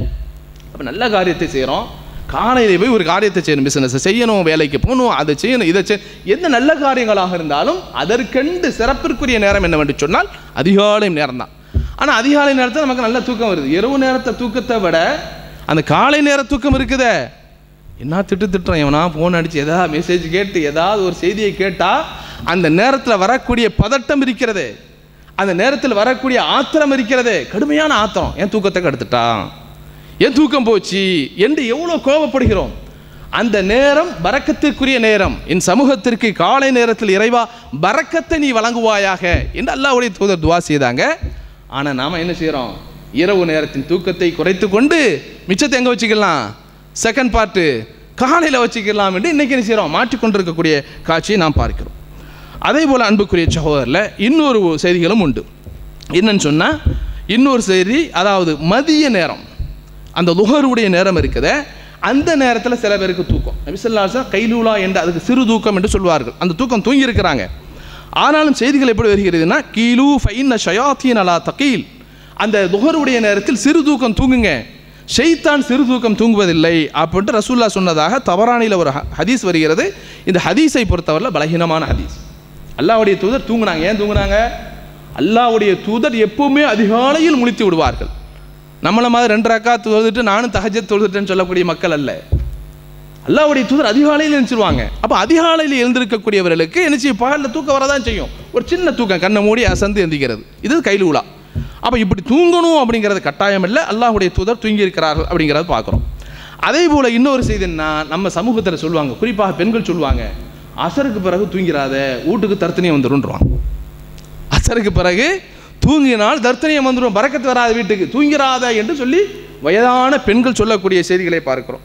அப்போ நல்ல காரியத்தை செய்கிறோம், காலையில் போய் ஒரு காரியத்தை செய்யணும், பிஸ்னஸ் செய்யணும், வேலைக்கு போகணும், அதை செய்யணும், இதை எந்த நல்ல காரியங்களாக இருந்தாலும் அதற்கென்று சிறப்பிற்குரிய நேரம் என்னவென்று சொன்னால் அதிகாலை நேரம் தான். ஆனால் அதிகாலை நேரத்தில் நமக்கு நல்ல தூக்கம் வருது. இரவு நேரத்தை தூக்கத்தை விட அந்த காலை நேர தூக்கம் இருக்குதே, என்ன திட்டுறோம், எவனா ஃபோன் அடித்து ஏதாவது மெசேஜ் கேட்டு ஏதாவது ஒரு செய்தியை கேட்டால் அந்த நேரத்தில் வரக்கூடிய பதட்டம் இருக்கிறது, அந்த நேரத்தில் வரக்கூடிய ஆத்திரம் இருக்கிறது, கடுமையான ஆத்திரம். என் தூக்கத்தை கெடுத்துட்டான், என் தூக்கம் போச்சு என்று எவ்வளோ கோபப்படுகிறோம். அந்த நேரம் பரக்கத்திற்குரிய நேரம். என் சமூகத்திற்கு காலை நேரத்தில் இறைவா பரக்கத்தை நீ வழங்குவாயாக என்று அல்லாஹ்வுடைய தூதர் துஆ செய்தாங்க. ஆனால் நாம் என்ன செய்கிறோம், இரவு நேரத்தின் தூக்கத்தை குறைத்து கொண்டு மிச்சத்தை எங்கே வச்சுக்கலாம், செகண்ட் பார்ட்டு காலையில் வச்சுக்கலாம் என்று இன்றைக்கி என்ன செய்கிறோம், மாற்றிக்கொண்டிருக்கக்கூடிய காட்சியை நாம் பார்க்கிறோம். அதே போல் அன்புக்குரிய சகோதரில் இன்னொரு செய்திகளும் உண்டு. என்னன்னு சொன்னால், இன்னொரு செய்தி, அதாவது மதிய நேரம், அந்த லுஹருடைய நேரம் இருக்குது, அந்த நேரத்தில் சில பேருக்கு தூக்கம். நபி ஸல்லல்லாஹு அலைஹி வஸல்லம் கைலூலா என்று, அதுக்கு சிறு தூக்கம் என்று சொல்வார்கள், அந்த தூக்கம் தூங்கி இருக்கிறாங்க. ஆனாலும் செய்திகள் எப்படி வருகிறதுனா, கீலு ஃபைன்ன ஷயாத்தீன் அலா தகீல், அந்த லுஹருடைய நேரத்தில் சிறு தூக்கம் தூங்குங்க, ஷைத்தான் சிறு தூக்கம் தூங்குவதில்லை அப்படின்ட்டு ரசூலுல்லாஹ் சொன்னதாக தபரானியில் ஒரு ஹதீஸ் வருகிறது. இந்த ஹதீஸை பொறுத்தவரையில் பலகீனமான ஹதீஸ். அல்லாஹ்வுடைய தூதர் தூங்குனாங்க. ஏன் தூங்குனாங்க? அல்லாஹ்வுடைய தூதர் எப்பவுமே அதிகாலையில் முழித்து விடுவார்கள். நம்மளை மாதிரி 2 ரக்காத் தொழுதுட்டு நானும் தஹஜ்ஜத் தொழுதுட்டேன்னு சொல்லக்கூடிய மக்கள் அல்ல. அல்லாஹ்வுடைய தூதர் அதிகாலையில் எழுந்திருவாங்க. அப்போ அதிகாலையில் எழுந்திருக்கக்கூடியவர்களுக்கு என்ன செய்யும், பகலில் தூக்கம் வரதான் செய்யும். ஒரு சின்ன தூக்கம், கண்ணை மூடி அசந்து எந்திக்கிறது, இது கைலூலா. அப்போ இப்படி தூங்கணும் அப்படிங்கிறது கட்டாயம் இல்லை, அல்லாஹ்வுடைய தூதர் தூங்கி இருக்கிறார்கள் அப்படிங்கிறத பார்க்குறோம். அதே போல் இன்னொரு செய்தின்னா, நம்ம சமூகத்தில் சொல்லுவாங்க, குறிப்பாக பெண்கள் சொல்லுவாங்க, அசருக்கு பிறகு தூங்கிறாத, வீட்டுக்கு தர்த்தனியம் வந்துடும்ன்றாங்க. அசருக்கு பிறகு தூங்கினால் தர்த்தனியம் வந்துடும், பரக்கத்து வராத வீட்டுக்கு, தூங்கிறாத என்று சொல்லி வயதான பெண்கள் சொல்லக்கூடிய செய்திகளை பார்க்கிறோம்.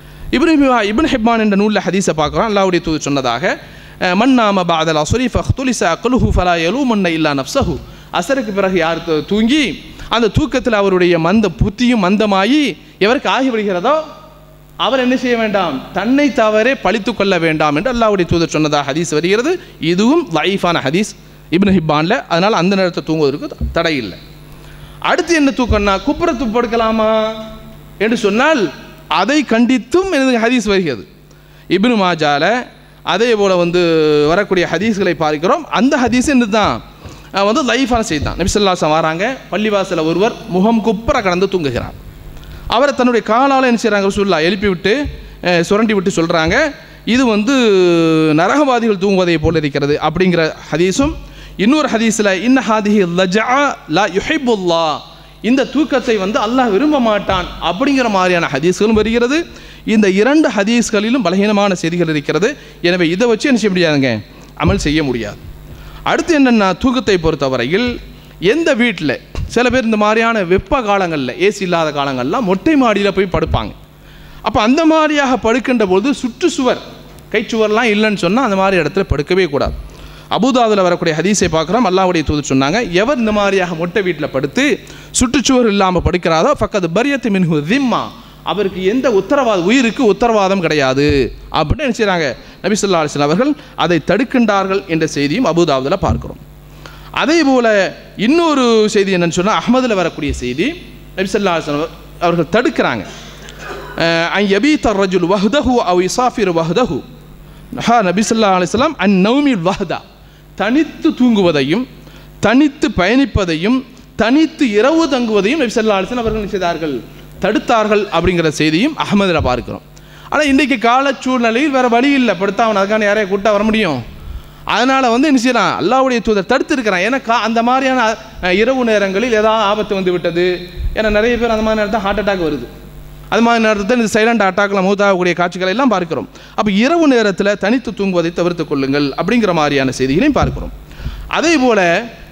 இப்னு ஹிப்பான் என்ற நூலில் ஹதீஸை பார்க்குறோம். அல்லாஹ்வுடைய தூதர் சொன்னதாக, மன்னாம பஅதல் அஸ்ரி ஃபஹ்துலிஸ அக்லுஹு ஃபலா யலூமன்ன இல்லா நஃப்ஸஹு, அசருக்கு பிறகு யார் தூங்கி அந்த தூக்கத்தில் அவருடைய புத்தியும் மந்தமாகி எவருக்கு ஆகிவிடுகிறதோ அவர் என்ன செய்ய வேண்டாம், தன்னை தவறே பழித்து கொள்ள வேண்டாம் என்று அல்லாஹ்வுடைய தூதர் சொன்னதாக ஹதீஸ் வருகிறது. இதுவும் லைஃபான ஹதீஸ் இப்னு ஹிப்பான்ல. அதனால் அந்த நேரத்தை தூங்குவதற்கு தடை இல்லை. அடுத்து என்ன தூக்கம்னா, குப்புறத்து படுக்கலாமா என்று சொன்னால் அதை கண்டித்தும் எனக்கு ஹதீஸ் வருகிறது. இப்னு மாஜால அதே போல் வரக்கூடிய ஹதீஸ்களை பார்க்கிறோம். அந்த ஹதீஸ் என்ன தான் லைஃபான செய்தி தான். நபி ஸல்லல்லாஹு அலைஹி வஸல்லம் வராங்க, பள்ளிவாசல ஒருவர் முகம் குப்புற கடந்து தூங்குகிறார். அவரை தன்னுடைய காலால் என்ன செய்கிறாங்க, ரசூலுல்லாஹ் எழுப்பி விட்டு சுரண்டி விட்டு சொல்கிறாங்க, இது நரகவாதிகள் தூங்குவதை போல் இருக்கிறது அப்படிங்கிற ஹதீஸும், இன்னொரு ஹதீஸில் இன்ன ஹாதிஹி லஜா லா யுஹிப்புல்லாஹ், இந்த தூக்கத்தை அல்லாஹ் விரும்ப மாட்டான் அப்படிங்கிற மாதிரியான ஹதீஸ்களும் வருகிறது. இந்த இரண்டு ஹதீஸ்களிலும் பலகீனமான செய்திகள் இருக்கிறது. எனவே இதை வச்சு என்ன செய்ய முடியாதுங்க, அமல் செய்ய முடியாது. அடுத்து என்னென்னா, தூக்கத்தை பொறுத்தவரையில் எந்த வீட்டில் சில பேர் இந்த மாதிரியான வெப்ப காலங்களில், ஏசி இல்லாத காலங்கள்லாம் மொட்டை மாடியில் போய் படுப்பாங்க. அப்போ அந்த மாதிரியாக படுக்கின்ற பொழுது சுற்றுச்சுவர், கைச்சுவர்லாம் இல்லைன்னு சொன்னால் அந்த மாதிரி இடத்துல படுக்கவே கூடாது. அபூதாவுல வரக்கூடிய ஹதீஸை பார்க்குறோம். அல்லாஹ்வுடைய தூதர் சொன்னாங்க, எவர் இந்த மாதிரியாக மொட்டை வீட்டில் படுத்து சுற்றுச்சுவர் இல்லாமல் படுக்கிறாரோ ஃபக்கத் பரியத்து மின்ஹு திம்மா, அவருக்கு எந்த உயிருக்கு உத்தரவாதம் கிடையாது அப்படின்னு என்ன செய்கிறாங்க, நபி ஸல்லல்லாஹு அலைஹி வஸல்லம் அவர்கள் அதை தடுக்கின்றார்கள் என்ற செய்தியும் அபூதாவுல பார்க்கிறோம். அதே போல இன்னொரு செய்தி என்னன்னு சொன்னால், அஹ்மதில் வரக்கூடிய செய்தி, நபி ஸல்லல்லாஹு அலைஹி வஸல்லம் அவர்கள் தடுக்கிறாங்க, அன் யபீத ரஜுல் வஹ்தஹு அவ் யுஸாஃபிரு வஹ்தஹு, நபி ஸல்லல்லாஹு அலைஹி வஸல்லம் அன் நௌமில் வஹ்தா, தனித்து தூங்குவதையும் தனித்து பயணிப்பதையும் தனித்து இரவு தங்குவதையும் நபி ஸல்லல்லாஹு அலைஹி வஸல்லம் அவர்கள் செய்தார்கள், தடுத்தார்கள் அப்படிங்கிற செய்தியும் அஹ்மதில் பார்க்கிறோம். ஆனால் இன்றைக்கு கால சூழ்நிலையில் வேறு வழி இல்லை, படுத்தா அவன் அதுக்கான யாரையா கூட்டா வர முடியும். அதனால் என்ன செய்யலாம், அல்லாஹ்வுடைய தூதர் தடுத்திருக்கிறான். ஏன்னா அந்த மாதிரியான இரவு நேரங்களில் ஏதாவது ஆபத்து விட்டது. ஏன்னா நிறைய பேர் அந்த மாதிரி நேரத்தில் ஹார்ட் அட்டாக் வருது. அது மாதிரி நேரத்தில் இந்த சைலண்ட் அட்டாக்கில் மூத்தாகக்கூடிய காட்சிகளை எல்லாம் பார்க்கிறோம். அப்போ இரவு நேரத்தில் தனித்து தூங்குவதை தவிர்த்து கொள்ளுங்கள் அப்படிங்கிற மாதிரியான செய்திகளையும் பார்க்கிறோம். அதே போல்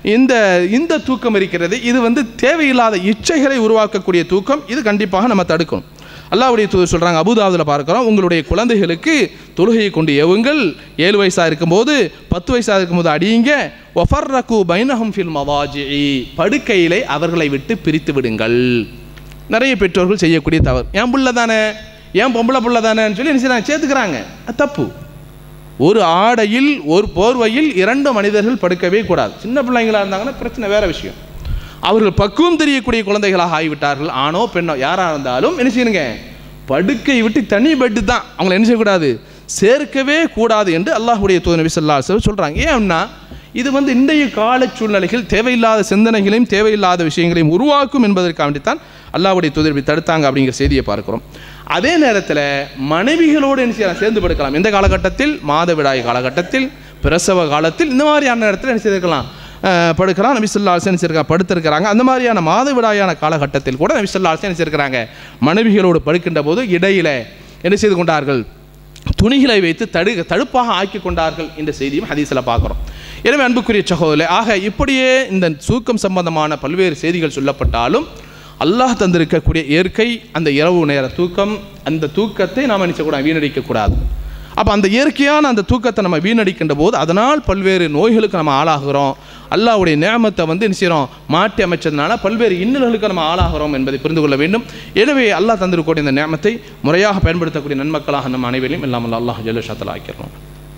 இந்த தூக்கம் இருக்கிறது, இது தேவையில்லாத இச்சைகளை உருவாக்கக்கூடிய தூக்கம். இது கண்டிப்பாக நம்ம தடுக்கணும். அல்லாஹ்வுடைய தூதர் சொல்கிறாங்க, அபூதாவுல பார்க்கிறோம், உங்களுடைய குழந்தைகளுக்கு தொழுகையை கொண்டு ஏவுங்கள், 7 வயசாக இருக்கும்போது 10 வயசாக இருக்கும்போது அடியுங்க, வஃபர்ரகு பைனஹும் ஃபில் மவாஜிஇ, படுக்கையிலே அவர்களை விட்டு பிரித்து விடுங்கள். நிறைய பெற்றோர்கள் செய்யக்கூடிய தவறு, ஏன் புள்ள தானே, ஏன் பொம்பளை புள்ள தானேன்னு சொல்லி என்ன செய்யறாங்க, சேர்த்துக்கிறாங்க. அது தப்பு. ஒரு ஆடையில் ஒரு போர்வையில் 2 மனிதர்கள் படுக்கவே கூடாது. சின்ன பிள்ளைங்களாக இருந்தாங்கன்னா பிரச்சனை வேற விஷயம். அவர்கள் பக்குவம் தெரியக்கூடிய குழந்தைகளாக ஆகிவிட்டார்கள், ஆணோ பெண்ணோ யாராக இருந்தாலும் என்ன செய்யணுங்க, படுக்கை விட்டு தனி பெட்டு தான், அவங்களை என்ன செய்யக்கூடாது, சேர்க்கவே கூடாது என்று அல்லாஹ்வுடைய தூதர் நபி ஸல்லல்லாஹு அலைஹி வஸல்லம் சொல்கிறாங்க. ஏன்னா இது இன்றைய கால சூழ்நிலைகள் தேவையில்லாத சிந்தனைகளையும் தேவையில்லாத விஷயங்களையும் உருவாக்கும் என்பதற்காக வேண்டித்தான் அல்லாஹ்வுடைய தூதர் இப்படி தடுத்தாங்க அப்படிங்கிற செய்தியை பார்க்கிறோம். அதே நேரத்தில் மனைவிகளோடு என்ன செய்யலாம், சேர்ந்து படுக்கலாம். இந்த காலகட்டத்தில், மாதவிடாய் காலகட்டத்தில், பிரசவ காலத்தில், இந்த மாதிரியான நேரத்தில் என்ன செய்திருக்கலாம், படுக்கலாம். நபி ஸல்லல்லாஹு அலைஹி வஸல்லம் படுத்திருக்கிறாங்க. அந்த மாதிரியான மாதவிடாயான காலகட்டத்தில் கூட நபி ஸல்லல்லாஹு அலைஹி வஸல்லம் இருக்கிறாங்க, மனைவிகளோடு படுக்கின்ற போது இடையில என்ன செய்து கொண்டார்கள், துணிகளை வைத்து தடுப்பாக ஆக்கி கொண்டார்கள் என்ற செய்தியும் ஹதீஸில் பார்க்குறோம். எனவே அன்புக்குரிய சகோதரர்களே, ஆக இப்படியே இந்த தூக்கம் சம்பந்தமான பல்வேறு செய்திகள் சொல்லப்பட்டாலும் அல்லாஹ் தந்திருக்கக்கூடிய இயற்கை அந்த இரவு நேர தூக்கம், அந்த தூக்கத்தை நாம் நினைச்சக்கூடாது, வீணடிக்கக்கூடாது. அப்போ அந்த இயற்கையான அந்த தூக்கத்தை நம்ம வீணடிக்கின்ற போது அதனால் பல்வேறு நோய்களுக்கு நம்ம ஆளாகிறோம். அல்லாஹ்வுடைய நியமத்தை என்ன செய்கிறோம், மாற்றி அமைச்சதுனால பல்வேறு இன்னல்களுக்கு நம்ம ஆளாகிறோம் என்பதை புரிந்து கொள்ள வேண்டும். எனவே அல்லாஹ் தந்திருக்கக்கூடிய இந்த நியமத்தை முறையாக பயன்படுத்தக்கூடிய நன்மக்களாக நம்ம அனைவரையும் எல்லாம் அல்லாஹ் ஜல்ல ஷாத்தலா ஆக்கிறோம்.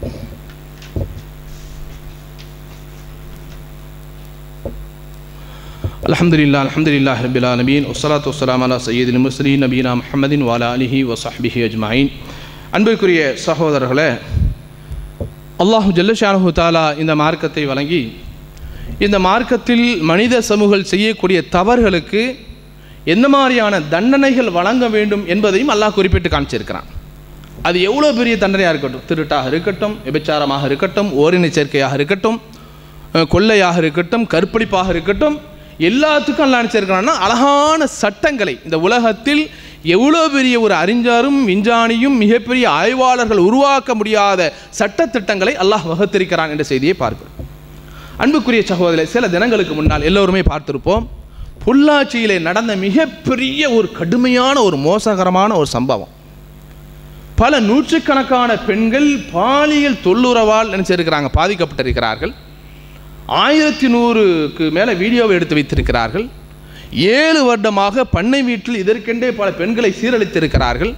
அல்ஹம்துலில்லாஹி ரப்பில் ஆலமீன் வஸ்ஸலாத்து வஸ்ஸலாமு அலா சய்யிதில் முர்ஸலீன் நபியினா முஹம்மதின் வ அலா ஆலிஹி வ ஸஹ்பிஹி அஜ்மஈன். அன்பிற்குரிய சகோதரர்களே, அல்லாஹ் ஜல்ல ஷானஹு தஆலா இந்த மார்க்கத்தை வழங்கி, இந்த மார்க்கத்தில் மனித சமூகங்கள் செய்யக்கூடிய தவறுகளுக்கு என்ன மாதிரியான தண்டனைகள் வழங்க வேண்டும் என்பதையும் அல்லாஹ் குறிப்பிட்டு காமிச்சிருக்கிறான். அது எவ்வளோ பெரிய தண்டனையாக இருக்கட்டும், திருட்டாக இருக்கட்டும், விபச்சாரமாக இருக்கட்டும், ஓரின சேர்க்கையாக இருக்கட்டும், கொள்ளையாக இருக்கட்டும், கற்பழிப்பாக இருக்கட்டும், எல்லாத்துக்கும் அல்லாஹ் நினைச்சிருக்கிறான்னா அழகான சட்டங்களை இந்த உலகத்தில் எவ்வளோ பெரிய ஒரு அறிஞரும் விஞ்ஞானியும் மிகப்பெரிய ஆய்வாளர்கள் உருவாக்க முடியாத சட்டத்திட்டங்களை அல்லாஹ் வகுத்திருக்கிறான் என்ற செய்தியை பார்க்கிறோம். அன்புக்குரிய சகோதரர்களே, சில தினங்களுக்கு முன்னால் எல்லோருமே பார்த்திருப்போம், பொள்ளாச்சியிலே நடந்த மிகப்பெரிய ஒரு கடுமையான ஒரு மோசகரமான ஒரு சம்பவம். பல நூற்றுக்கணக்கான பெண்கள் பாலியல் தொல்லுறவால் நினைச்சிருக்கிறாங்க, பாதிக்கப்பட்டிருக்கிறார்கள். 1100க்கு மேலே வீடியோவை எடுத்து வைத்திருக்கிறார்கள். 7 வருடமாக பண்ணை வீட்டில் இதற்கென்றே பல பெண்களை சீரழித்திருக்கிறார்கள்.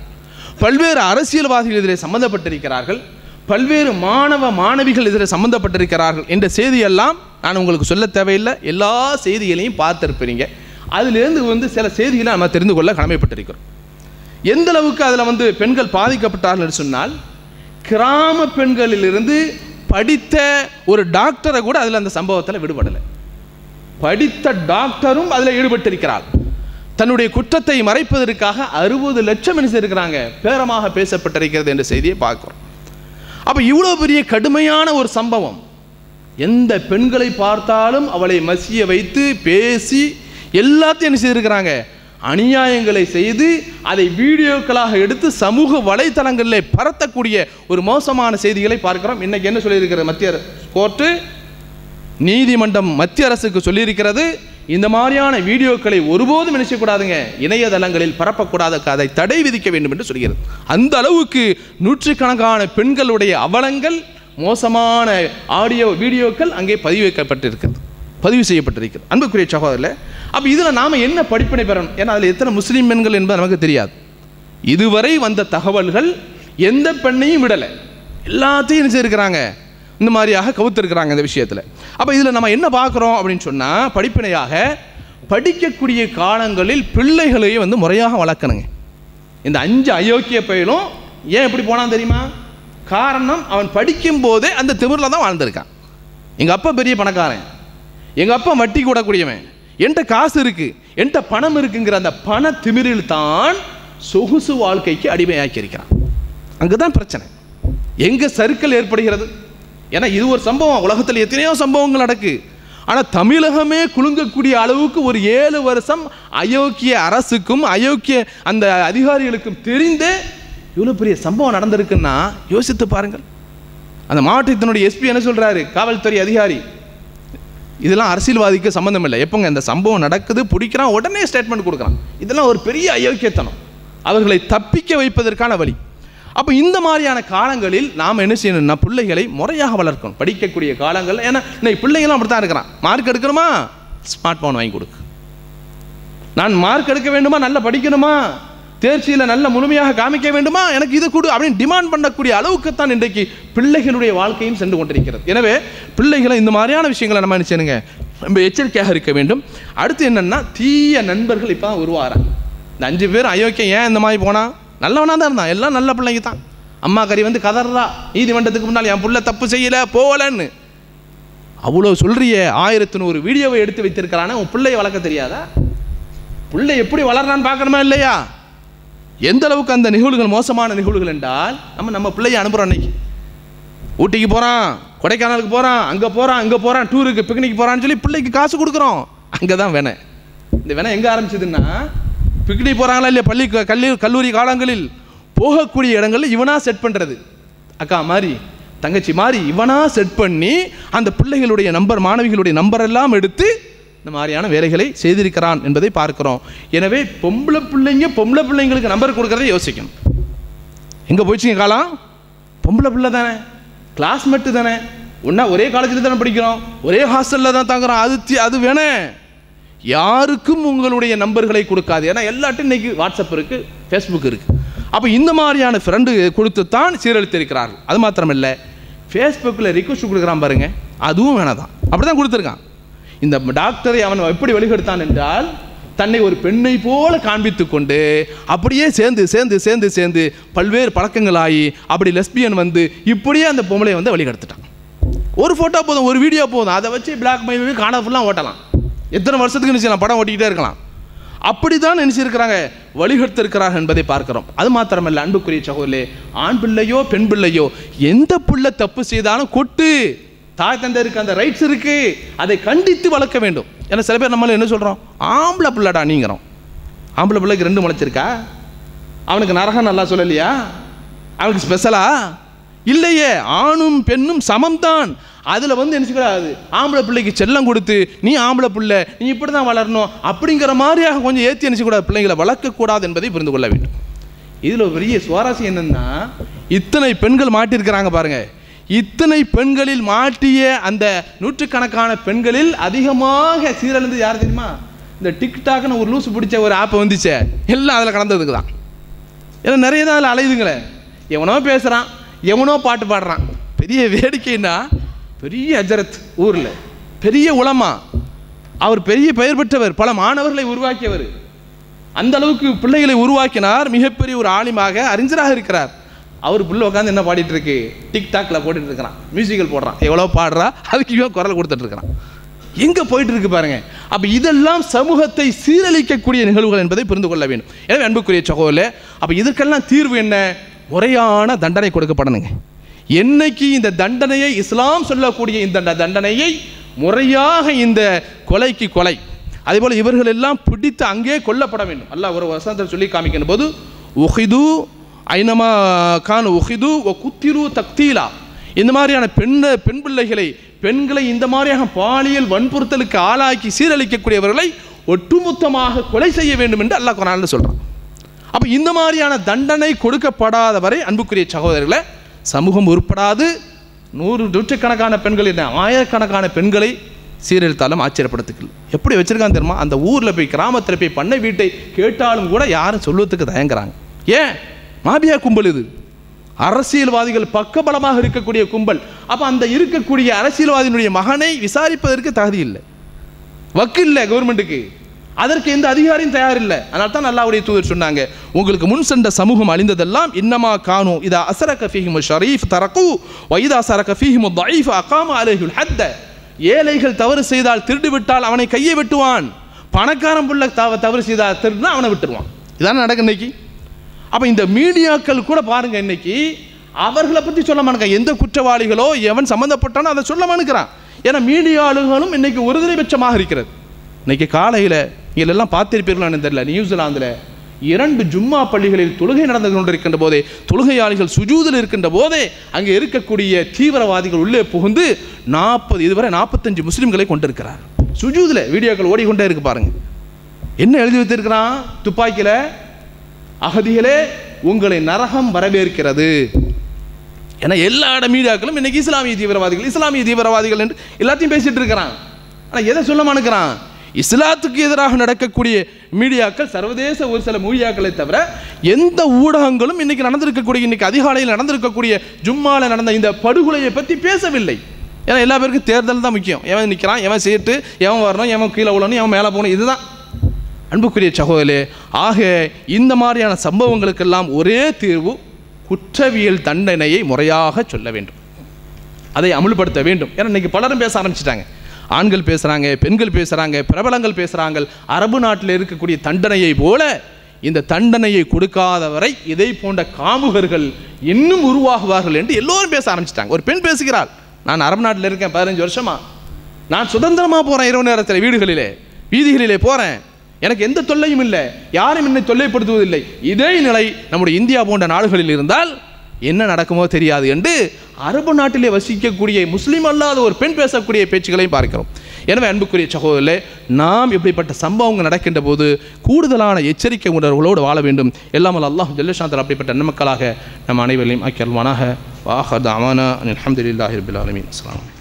பல்வேறு அரசியல்வாதிகள் இதில் சம்பந்தப்பட்டிருக்கிறார்கள், பல்வேறு மாணவிகள் இதில் சம்பந்தப்பட்டிருக்கிறார்கள் என்ற செய்தியெல்லாம் நான் உங்களுக்கு சொல்ல தேவையில்லை. எல்லா செய்திகளையும் பார்த்துருப்பீங்க. அதிலிருந்து சில செய்திகளை நம்ம தெரிந்து கொள்ள கடமைப்பட்டிருக்கிறோம். எந்த அளவுக்கு அதில் பெண்கள் பாதிக்கப்பட்டார்கள் என்று சொன்னால், கிராம பெண்களிலிருந்து படித்த ஒரு டாக்டரை கூட அதில் அந்த சம்பவத்தில் விடுபடலை. படித்த டாக்டரும் அதில் ஈடுபட்டிருக்கிறார். தன்னுடைய குற்றத்தை மறைப்பதற்காக 60 லட்சம் என்ன செய்திருக்கிறாங்க, பேரமாக பேசப்பட்டிருக்கிறது என்ற செய்தியை பார்க்கிறோம். அப்போ இவ்வளோ பெரிய கடுமையான ஒரு சம்பவம், எந்த பெண்களை பார்த்தாலும் அவளை மசிய வைத்து பேசி எல்லாத்தையும் என்ன செய்திருக்கிறாங்க, அநியாயங்களை செய்து அதை வீடியோக்களாக எடுத்து சமூக வலைத்தளங்களில் பரத்தக்கூடிய ஒரு மோசமான செய்திகளை பார்க்கிறோம். இன்னைக்கு என்ன சொல்லியிருக்கிறது மத்திய கோர்ட்டு, நீதிமன்றம் மத்திய அரசுக்கு சொல்லியிருக்கிறது, இந்த மாதிரியான வீடியோக்களை ஒருபோதும் என்ன செய்யக்கூடாதுங்க, இணையதளங்களில் பரப்பக்கூடாது, அதை தடை விதிக்க வேண்டும் என்று சொல்கிறது. அந்த அளவுக்கு நூற்றுக்கணக்கான பெண்களுடைய அவலங்கள், மோசமான ஆடியோ வீடியோக்கள் அங்கே பதிவு செய்யப்பட்டிருக்கிறது. அன்புக்குரிய சகோதரர்களே, அப்போ இதில் நாம் என்ன படிப்பினை பெறணும்? ஏன்னா அதில் எத்தனை முஸ்லீம் பெண்கள் என்பது நமக்கு தெரியாது. இதுவரை வந்த தகவல்கள் எந்த பெண்ணையும் விடலை, எல்லாத்தையும் என்ன செய்திருக்கிறாங்க, இந்த மாதிரியாக கவுத்திருக்கிறாங்க இந்த விஷயத்தில். அப்போ இதில் நம்ம என்ன பார்க்குறோம் அப்படின்னு சொன்னால், படிப்பினையாக படிக்கக்கூடிய காலங்களில் பிள்ளைகளையும் முறையாக வளர்க்கணுங்க. இந்த 5 அயோக்கிய பயிலும் ஏன் எப்படி போனான் தெரியுமா? காரணம், அவன் படிக்கும் போதே அந்த திமிரில் தான் வாழ்ந்திருக்கான். எங்கள் அப்பா பெரிய பணக்காரன், எங்கள் அப்பா வட்டி கூடக்கூடியவன், என்கிட்ட காசு இருக்குது, என்கிட்ட பணம் இருக்குங்கிற அந்த பண திமிரில் தான் சொகுசு வாழ்க்கைக்கு அடிமையாக்கி இருக்கிறான். அங்கே தான் பிரச்சனை, எங்கே சறுக்கல் ஏற்படுகிறது. ஏன்னா இது ஒரு சம்பவம், உலகத்தில் எத்தனையோ சம்பவங்கள் நடக்கு. ஆனால் தமிழகமே குலுங்கக்கூடிய அளவுக்கு ஒரு 7 வருஷம் அயோக்கிய அரசுக்கும் அயோக்கிய அந்த அதிகாரிகளுக்கும் தெரிந்தே இவ்வளோ பெரிய சம்பவம் நடந்திருக்குன்னா யோசித்து பாருங்கள். அந்த மாவட்டத்தினுடைய எஸ்பி என்ன சொல்கிறாரு, காவல்துறை அதிகாரி, இதெல்லாம் அரசியல்வாதிக்கு சம்மந்தம் இல்லை, எப்போங்க இந்த சம்பவம் நடக்குது பிடிக்கிறான் உடனே ஸ்டேட்மெண்ட் கொடுக்குறான். இதெல்லாம் ஒரு பெரிய அயோக்கியத்தனம், அவர்களை தப்பிக்க வைப்பதற்கான வழி. அப்போ இந்த மாதிரியான காலங்களில் நாம் என்ன செய்யணும்னா, பிள்ளைகளை முறையாக வளர்க்கணும். படிக்கக்கூடிய காலங்களில், ஏன்னா இன்னைக்கு பிள்ளைங்களும் அப்படி தான் இருக்கிறான். மார்க் எடுக்கணுமா, ஸ்மார்ட் ஃபோன் வாங்கி கொடுக்கு. நான் மார்க் எடுக்க வேண்டுமா, நல்லா படிக்கணுமா, தேர்ச்சியில் நல்ல முழுமையாக காமிக்க வேண்டுமா, எனக்கு இது கொடு அப்படின்னு டிமாண்ட் பண்ணக்கூடிய அளவுக்குத்தான் இன்றைக்கு பிள்ளைகளுடைய வாழ்க்கையும் சென்று கொண்டிருக்கிறது. எனவே பிள்ளைகளை இந்த மாதிரியான விஷயங்களை நம்ம என்ன செய்யணுங்க, நம்ம எச்சரிக்கையாக இருக்க வேண்டும். அடுத்து என்னென்னா, தீய நண்பர்கள் இப்போ தான் உருவாகிறாங்க. இந்த 5 பேர் அயோக்கியம் ஏன் இந்த மாதிரி போனால், நல்லவனாக தான் இருந்தான், எல்லாம் நல்ல பிள்ளைங்க தான். அம்மா கறி கதறா, நீதிமன்றத்துக்கு முன்னால் என் பிள்ளை தப்பு செய்யலை போகலன்னு அவ்வளோ சொல்கிறிய, 1100 வீடியோவை எடுத்து வைத்திருக்கிறானே, உன் பிள்ளையை வளர்க்க தெரியாதா? பிள்ளை எப்படி வளர்றான்னு பார்க்கணுமா இல்லையா? எந்த அளவுக்கு அந்த நிகழ்வுகள் மோசமான நிகழ்வுகள் என்றால், நம்ம பிள்ளையை அனுப்புகிறோம். அன்னைக்கு ஊட்டிக்கு போகிறான், கொடைக்கானலுக்கு போகிறான், அங்கே போகிறான், இங்கே போகிறான், டூருக்கு பிக்னிக் போகிறான்னு சொல்லி பிள்ளைக்கு காசு கொடுக்குறோம். அங்கே தான் வேணை. இந்த வேணை எங்கே ஆரம்பிச்சதுன்னா, பிக்னிக் போகிறாங்களா இல்லையா, கல்லூரி காலங்களில் போகக்கூடிய இடங்களில் இவனா செட் பண்ணுறது, அக்கா மாதிரி தங்கச்சி மாதிரி இவனா செட் பண்ணி அந்த பிள்ளைகளுடைய நம்பர், மாணவிகளுடைய நம்பர் எல்லாம் எடுத்து இந்த மாதிரியான வேலைகளை செய்திருக்கிறான் என்பதை பார்க்கிறோம். எனவே பொம்பளை பிள்ளைங்களுக்கு நம்பர் கொடுக்கறதை யோசிக்கணும். எங்கே போயிடுச்சிங்க காலம், பொம்பளை பிள்ளை தானே, கிளாஸ்மேட்டு தானே, ஒன்றா ஒரே காலேஜில் தானே படிக்கிறோம், ஒரே ஹாஸ்டலில் தான் தாங்குறோம், அது வேணே. யாருக்கும் உங்களுடைய நம்பர்களை கொடுக்காது. ஏன்னா எல்லாட்டும் இன்னைக்கு வாட்ஸ்அப் இருக்குது, ஃபேஸ்புக் இருக்குது. அப்போ இந்த மாதிரியான ஃப்ரெண்டு கொடுத்து தான் சீரழித்திருக்கிறார்கள். அது மாத்திரமில்லை, ஃபேஸ்புக்கில் ரிக்வஸ்ட் கொடுக்குறான் பாருங்க, அதுவும் வேணாதான், அப்படி தான் கொடுத்துருக்கான். இந்த டாக்டரை அவன் எப்படி வழிகெடுத்தான் என்றால், தன்னை ஒரு பெண்ணை போல காண்பித்து கொண்டு அப்படியே சேர்ந்து பல்வேறு பழக்கங்களாகி அப்படி லெஸ்பியன் இப்படியே அந்த பொம்பளை வழிகெடுத்துட்டான். ஒரு ஃபோட்டோ போதும், ஒரு வீடியோ போதும், அதை வச்சு பிளாக் மெயில் காண ஃபுல்லாக ஓட்டலாம். எத்தனை வருஷத்துக்கு நினைச்சலாம், படம் ஓட்டிக்கிட்டே இருக்கலாம். அப்படி தான் நினைச்சிருக்கிறாங்க, வழிகெடுத்திருக்கிறார்கள் என்பதை பார்க்கிறோம். அது மாத்திரமல்ல அன்புக்குரிய சகோதரர்களே, ஆண் பிள்ளையோ பெண் பிள்ளையோ எந்த பிள்ளை தப்பு செய்தாலும் கொட்டு, தாய் தந்தையருக்கு அந்த ரைட்ஸ் இருக்கு, அதை கண்டித்து வளர்க்க வேண்டும். ஏன்னா சில பேர் நம்மள என்ன சொல்கிறோம், ஆம்பளை பிள்ளைடா நீங்கிறோம். ஆம்பளை பிள்ளைக்கு 2 முளைச்சிருக்கா, அவனுக்கு நரகம் நல்லா சொல்லலையா, அவனுக்கு ஸ்பெஷலா இல்லையே, ஆணும் பெண்ணும் சமம்தான். அதில் என்ன செய்யக்கூடாது, ஆம்பளை பிள்ளைக்கு செல்லம் கொடுத்து நீ ஆம்பளை பிள்ளை, நீ இப்படி தான் வளரணும் அப்படிங்கிற மாதிரியாக கொஞ்சம் ஏற்றி என்ன செய்யக்கூடாது, பிள்ளைங்களை வளர்க்கக்கூடாது என்பதை புரிந்து கொள்ள வேண்டும். இதில் ஒரு பெரிய சுவாரஸ்யம் என்னென்னா, இத்தனை பெண்கள் மாட்டியிருக்கிறாங்க பாருங்கள். இத்தனை பெண்களில் மாட்டிய அந்த நூற்றுக்கணக்கான பெண்களில் அதிகமாக சீரழிந்து யார் தெரியுமா, இந்த டிக்டாக்னு ஒரு லூசு பிடிச்ச ஒரு ஆப் வந்துச்சே, எல்லாம் அதில் கலந்ததுக்கு தான். ஏன்னா நிறைய தான் அதில் அலையுதுங்களே. எவனோ பேசுகிறான், எவனோ பாட்டு பாடுறான். பெரிய வேடிக்கைன்னா பெரிய அஜரத் ஊரில் பெரிய உலமா, அவர் பெரிய பெயர் பெற்றவர், பல மாணவர்களை உருவாக்கியவர், அந்த அளவுக்கு பிள்ளைகளை உருவாக்கினார், மிகப்பெரிய ஒரு ஆலிமாக அறிஞராக இருக்கிறார். அவர் புள்ள உட்காந்து என்ன பாடிட்டு இருக்கு, டிக்டாக்ல போட்டுட்டு இருக்கிறான், மியூசிக்கல் போடுறான், எவ்வளோ பாடுறா, அதுக்கு இவன் குரல் கொடுத்துட்டு இருக்கிறான். எங்கே போயிட்டு இருக்கு பாருங்க. அப்போ இதெல்லாம் சமூகத்தை சீரழிக்கக்கூடிய நிகழ்வுகள் என்பதை புரிந்து கொள்ள வேண்டும். எனவே அன்புக்குரிய சகோதரர்களே, அப்போ இதற்கெல்லாம் தீர்வு என்ன? முறையான தண்டனை கொடுக்கப்படணுங்க. என்னைக்கு இந்த தண்டனையை, இஸ்லாம் சொல்லக்கூடிய இந்த தண்டனையை முறையாக, இந்த கொலைக்கு கொலை, அதேபோல் இவர்கள் எல்லாம் பிடித்து அங்கே கொல்லப்பட வேண்டும். அல்லாஹ் ஒரு வசனத்தில் சொல்லி காமிக்கின்ற போது உஹிது ஐனமா கான் உஹிது ஒ குத்திரு தக்தீலா, இந்த மாதிரியான பெண் பிள்ளைகளை, பெண்களை இந்த மாதிரியாக பாலியல் வன்புறுத்தலுக்கு ஆளாக்கி சீரழிக்கக்கூடியவர்களை ஒட்டுமொத்தமாக கொலை செய்ய வேண்டும் என்று அல்லாஹ் குர்ஆனில் சொல்கிறான். அப்போ இந்த மாதிரியான தண்டனை கொடுக்கப்படாத வரை அன்புக்குரிய சகோதரர்களை சமூகம் உருப்படாது. நூற்றுக்கணக்கான பெண்கள், என்ன ஆயிரக்கணக்கான பெண்களை சீரழித்தாலும் ஆச்சரியப்படுத்துக்கள். எப்படி வச்சிருக்காங்க தெரியுமா? அந்த ஊரில் போய், கிராமத்தில் போய், பண்ணை வீட்டை கேட்டாலும் கூட யாரும் சொல்வதற்கு தயங்குறாங்க. ஏன்? மாபியா கும்பல் இது, அரசியல்வாதிகள் பக்கபலமாக இருக்கக்கூடிய கும்பல். அப்போ அந்த இருக்கக்கூடிய அரசியல்வாதியினுடைய மகனை விசாரிப்பதற்கு தகுதி இல்லை, வக்கு இல்லை கவர்மெண்ட்டுக்கு, அதற்கு எந்த அதிகாரியும் தயாரில்லை. அதனால தான் அல்லாஹ்வுடைய தூதர் சொன்னாங்க, உங்களுக்கு முன் சென்ற சமூகம் அழிந்ததெல்லாம் இன்னமா கானு இதா அஸரக ஃபீஹிம் ஷரீஃப் தரகு வ இதா ஸரக ஃபீஹிம் ضعீஃப் அகாம அலைஹில் ஹத்த. ஏழைகள் தவறு செய்தால், திருடி விட்டால் அவனை கையை வெட்டுவான், பணக்காரன் புள்ள தவறு செய்தால் திருடினா அவனை விட்டுருவான். இதான் நடக்கு இன்னைக்கு. அப்போ இந்த மீடியாக்கள் கூட பாருங்க, இன்னைக்கு அவர்களை பற்றி சொல்ல மாட்டேங்க, எந்த குற்றவாளிகளோ எவன் சம்மந்தப்பட்டானோ அதை சொல்ல மாட்டேங்கிறான். ஏன்னா மீடியாளுகளும் இன்னைக்கு ஒருதலை பட்சமாக இருக்கிறது. இன்னைக்கு காலையில் இதெல்லாம் பார்த்திருப்பீர்களான்னு தெரியல, நியூசிலாந்தில் 2 ஜும்மா பள்ளிகளில் தொழுகை நடந்து கொண்டிருக்கின்ற போதே, தொழுகையாளிகள் சுஜூதில் இருக்கின்ற போதே அங்கே இருக்கக்கூடிய தீவிரவாதிகள் உள்ளே புகுந்து 40, இதுவரை 45 முஸ்லிம்களை கொண்டிருக்கிறார். சுஜூதில் வீடியோக்கள் ஓடிக்கொண்டே இருக்கு பாருங்க. என்ன எழுதி வைத்திருக்கிறான் துப்பாக்கியில்? அகதிகளே, உங்களை நரகம் வரவேற்கிறது. ஏன்னா எல்லா மீடியாக்களும் இன்னைக்கு இஸ்லாமிய தீவிரவாதிகள் என்று எல்லாத்தையும் பேசிட்டு இருக்கிறான். ஆனால் எதை சொல்ல மாட்டேங்கிறான்? இஸ்லாத்துக்கு எதிராக நடக்கக்கூடிய மீடியாக்கள், சர்வதேச ஒரு சில மீடியாக்களை தவிர எந்த ஊடகங்களும் இன்னைக்கு நடந்திருக்கக்கூடிய, இன்னைக்கு அதிகாலையில் நடந்திருக்கக்கூடிய ஜும்மாவில் நடந்த இந்த படுகொலையை பற்றி பேசவில்லை. ஏன்னா எல்லா பேருக்கும் தேர்தல் தான் முக்கியம். எவன் நிற்கிறான், எவன் சீட்டு, எவன் வரணும், எவன் கீழே விழணும், எவன் மேலே போகணும், இதுதான். அன்புக்குரிய சகோதரே, ஆக இந்த மாதிரியான சம்பவங்களுக்கெல்லாம் ஒரே தீர்வு, குற்றவியல் தண்டனையை முறையாக சொல்ல வேண்டும், அதை அமுல்படுத்த வேண்டும். ஏன்னா இன்னைக்கு பலரும் பேச ஆரம்பிச்சிட்டாங்க. ஆண்கள் பேசுகிறாங்க, பெண்கள் பேசுகிறாங்க, பிரபலங்கள் பேசுகிறாங்க. அரபு நாட்டில் இருக்கக்கூடிய தண்டனையை போல இந்த தண்டனையை கொடுக்காதவரை இதை போன்ற காமுகர்கள் இன்னும் உருவாகுவார்கள் என்று எல்லோரும் பேச ஆரம்பிச்சிட்டாங்க. ஒரு பெண் பேசுகிறாள், நான் அரபு நாட்டில் இருக்கேன் 15 வருஷமா, நான் சுதந்திரமாக போகிறேன், இரவு நேரத்தில் வீடுகளிலே வீதிகளிலே போகிறேன், எனக்கு எந்த தொல்லையும் இல்லை, யாரும் என்னை தொல்லைப்படுத்துவதில்லை. இதே நிலை நம்முடைய இந்தியா போன்ற நாடுகளில் இருந்தால் என்ன நடக்குமோ தெரியாது என்று அரபு நாட்டிலே வசிக்கக்கூடிய முஸ்லீம் அல்லாத ஒரு பெண் பேசக்கூடிய பேச்சுக்களையும் பார்க்கிறோம். எனவே அன்புக்குரிய சகோதரர்களே, நாம் இப்படிப்பட்ட சம்பவங்கள் நடக்கின்ற போது கூடுதலான எச்சரிக்கை உணர்வுகளோடு வாழ வேண்டும். எல்லாம் அல்லாஹ் ஜல்ல ஷானஹு அப்படிப்பட்ட நன்மக்களாக நம் அனைவரையும் ஆக்கி அல்வானாக. வாஹர் தஅவானா அல்ஹம்துலில்லாஹி ரப்பில் ஆலமீன். அஸ்ஸலாமு அலைக்கும்.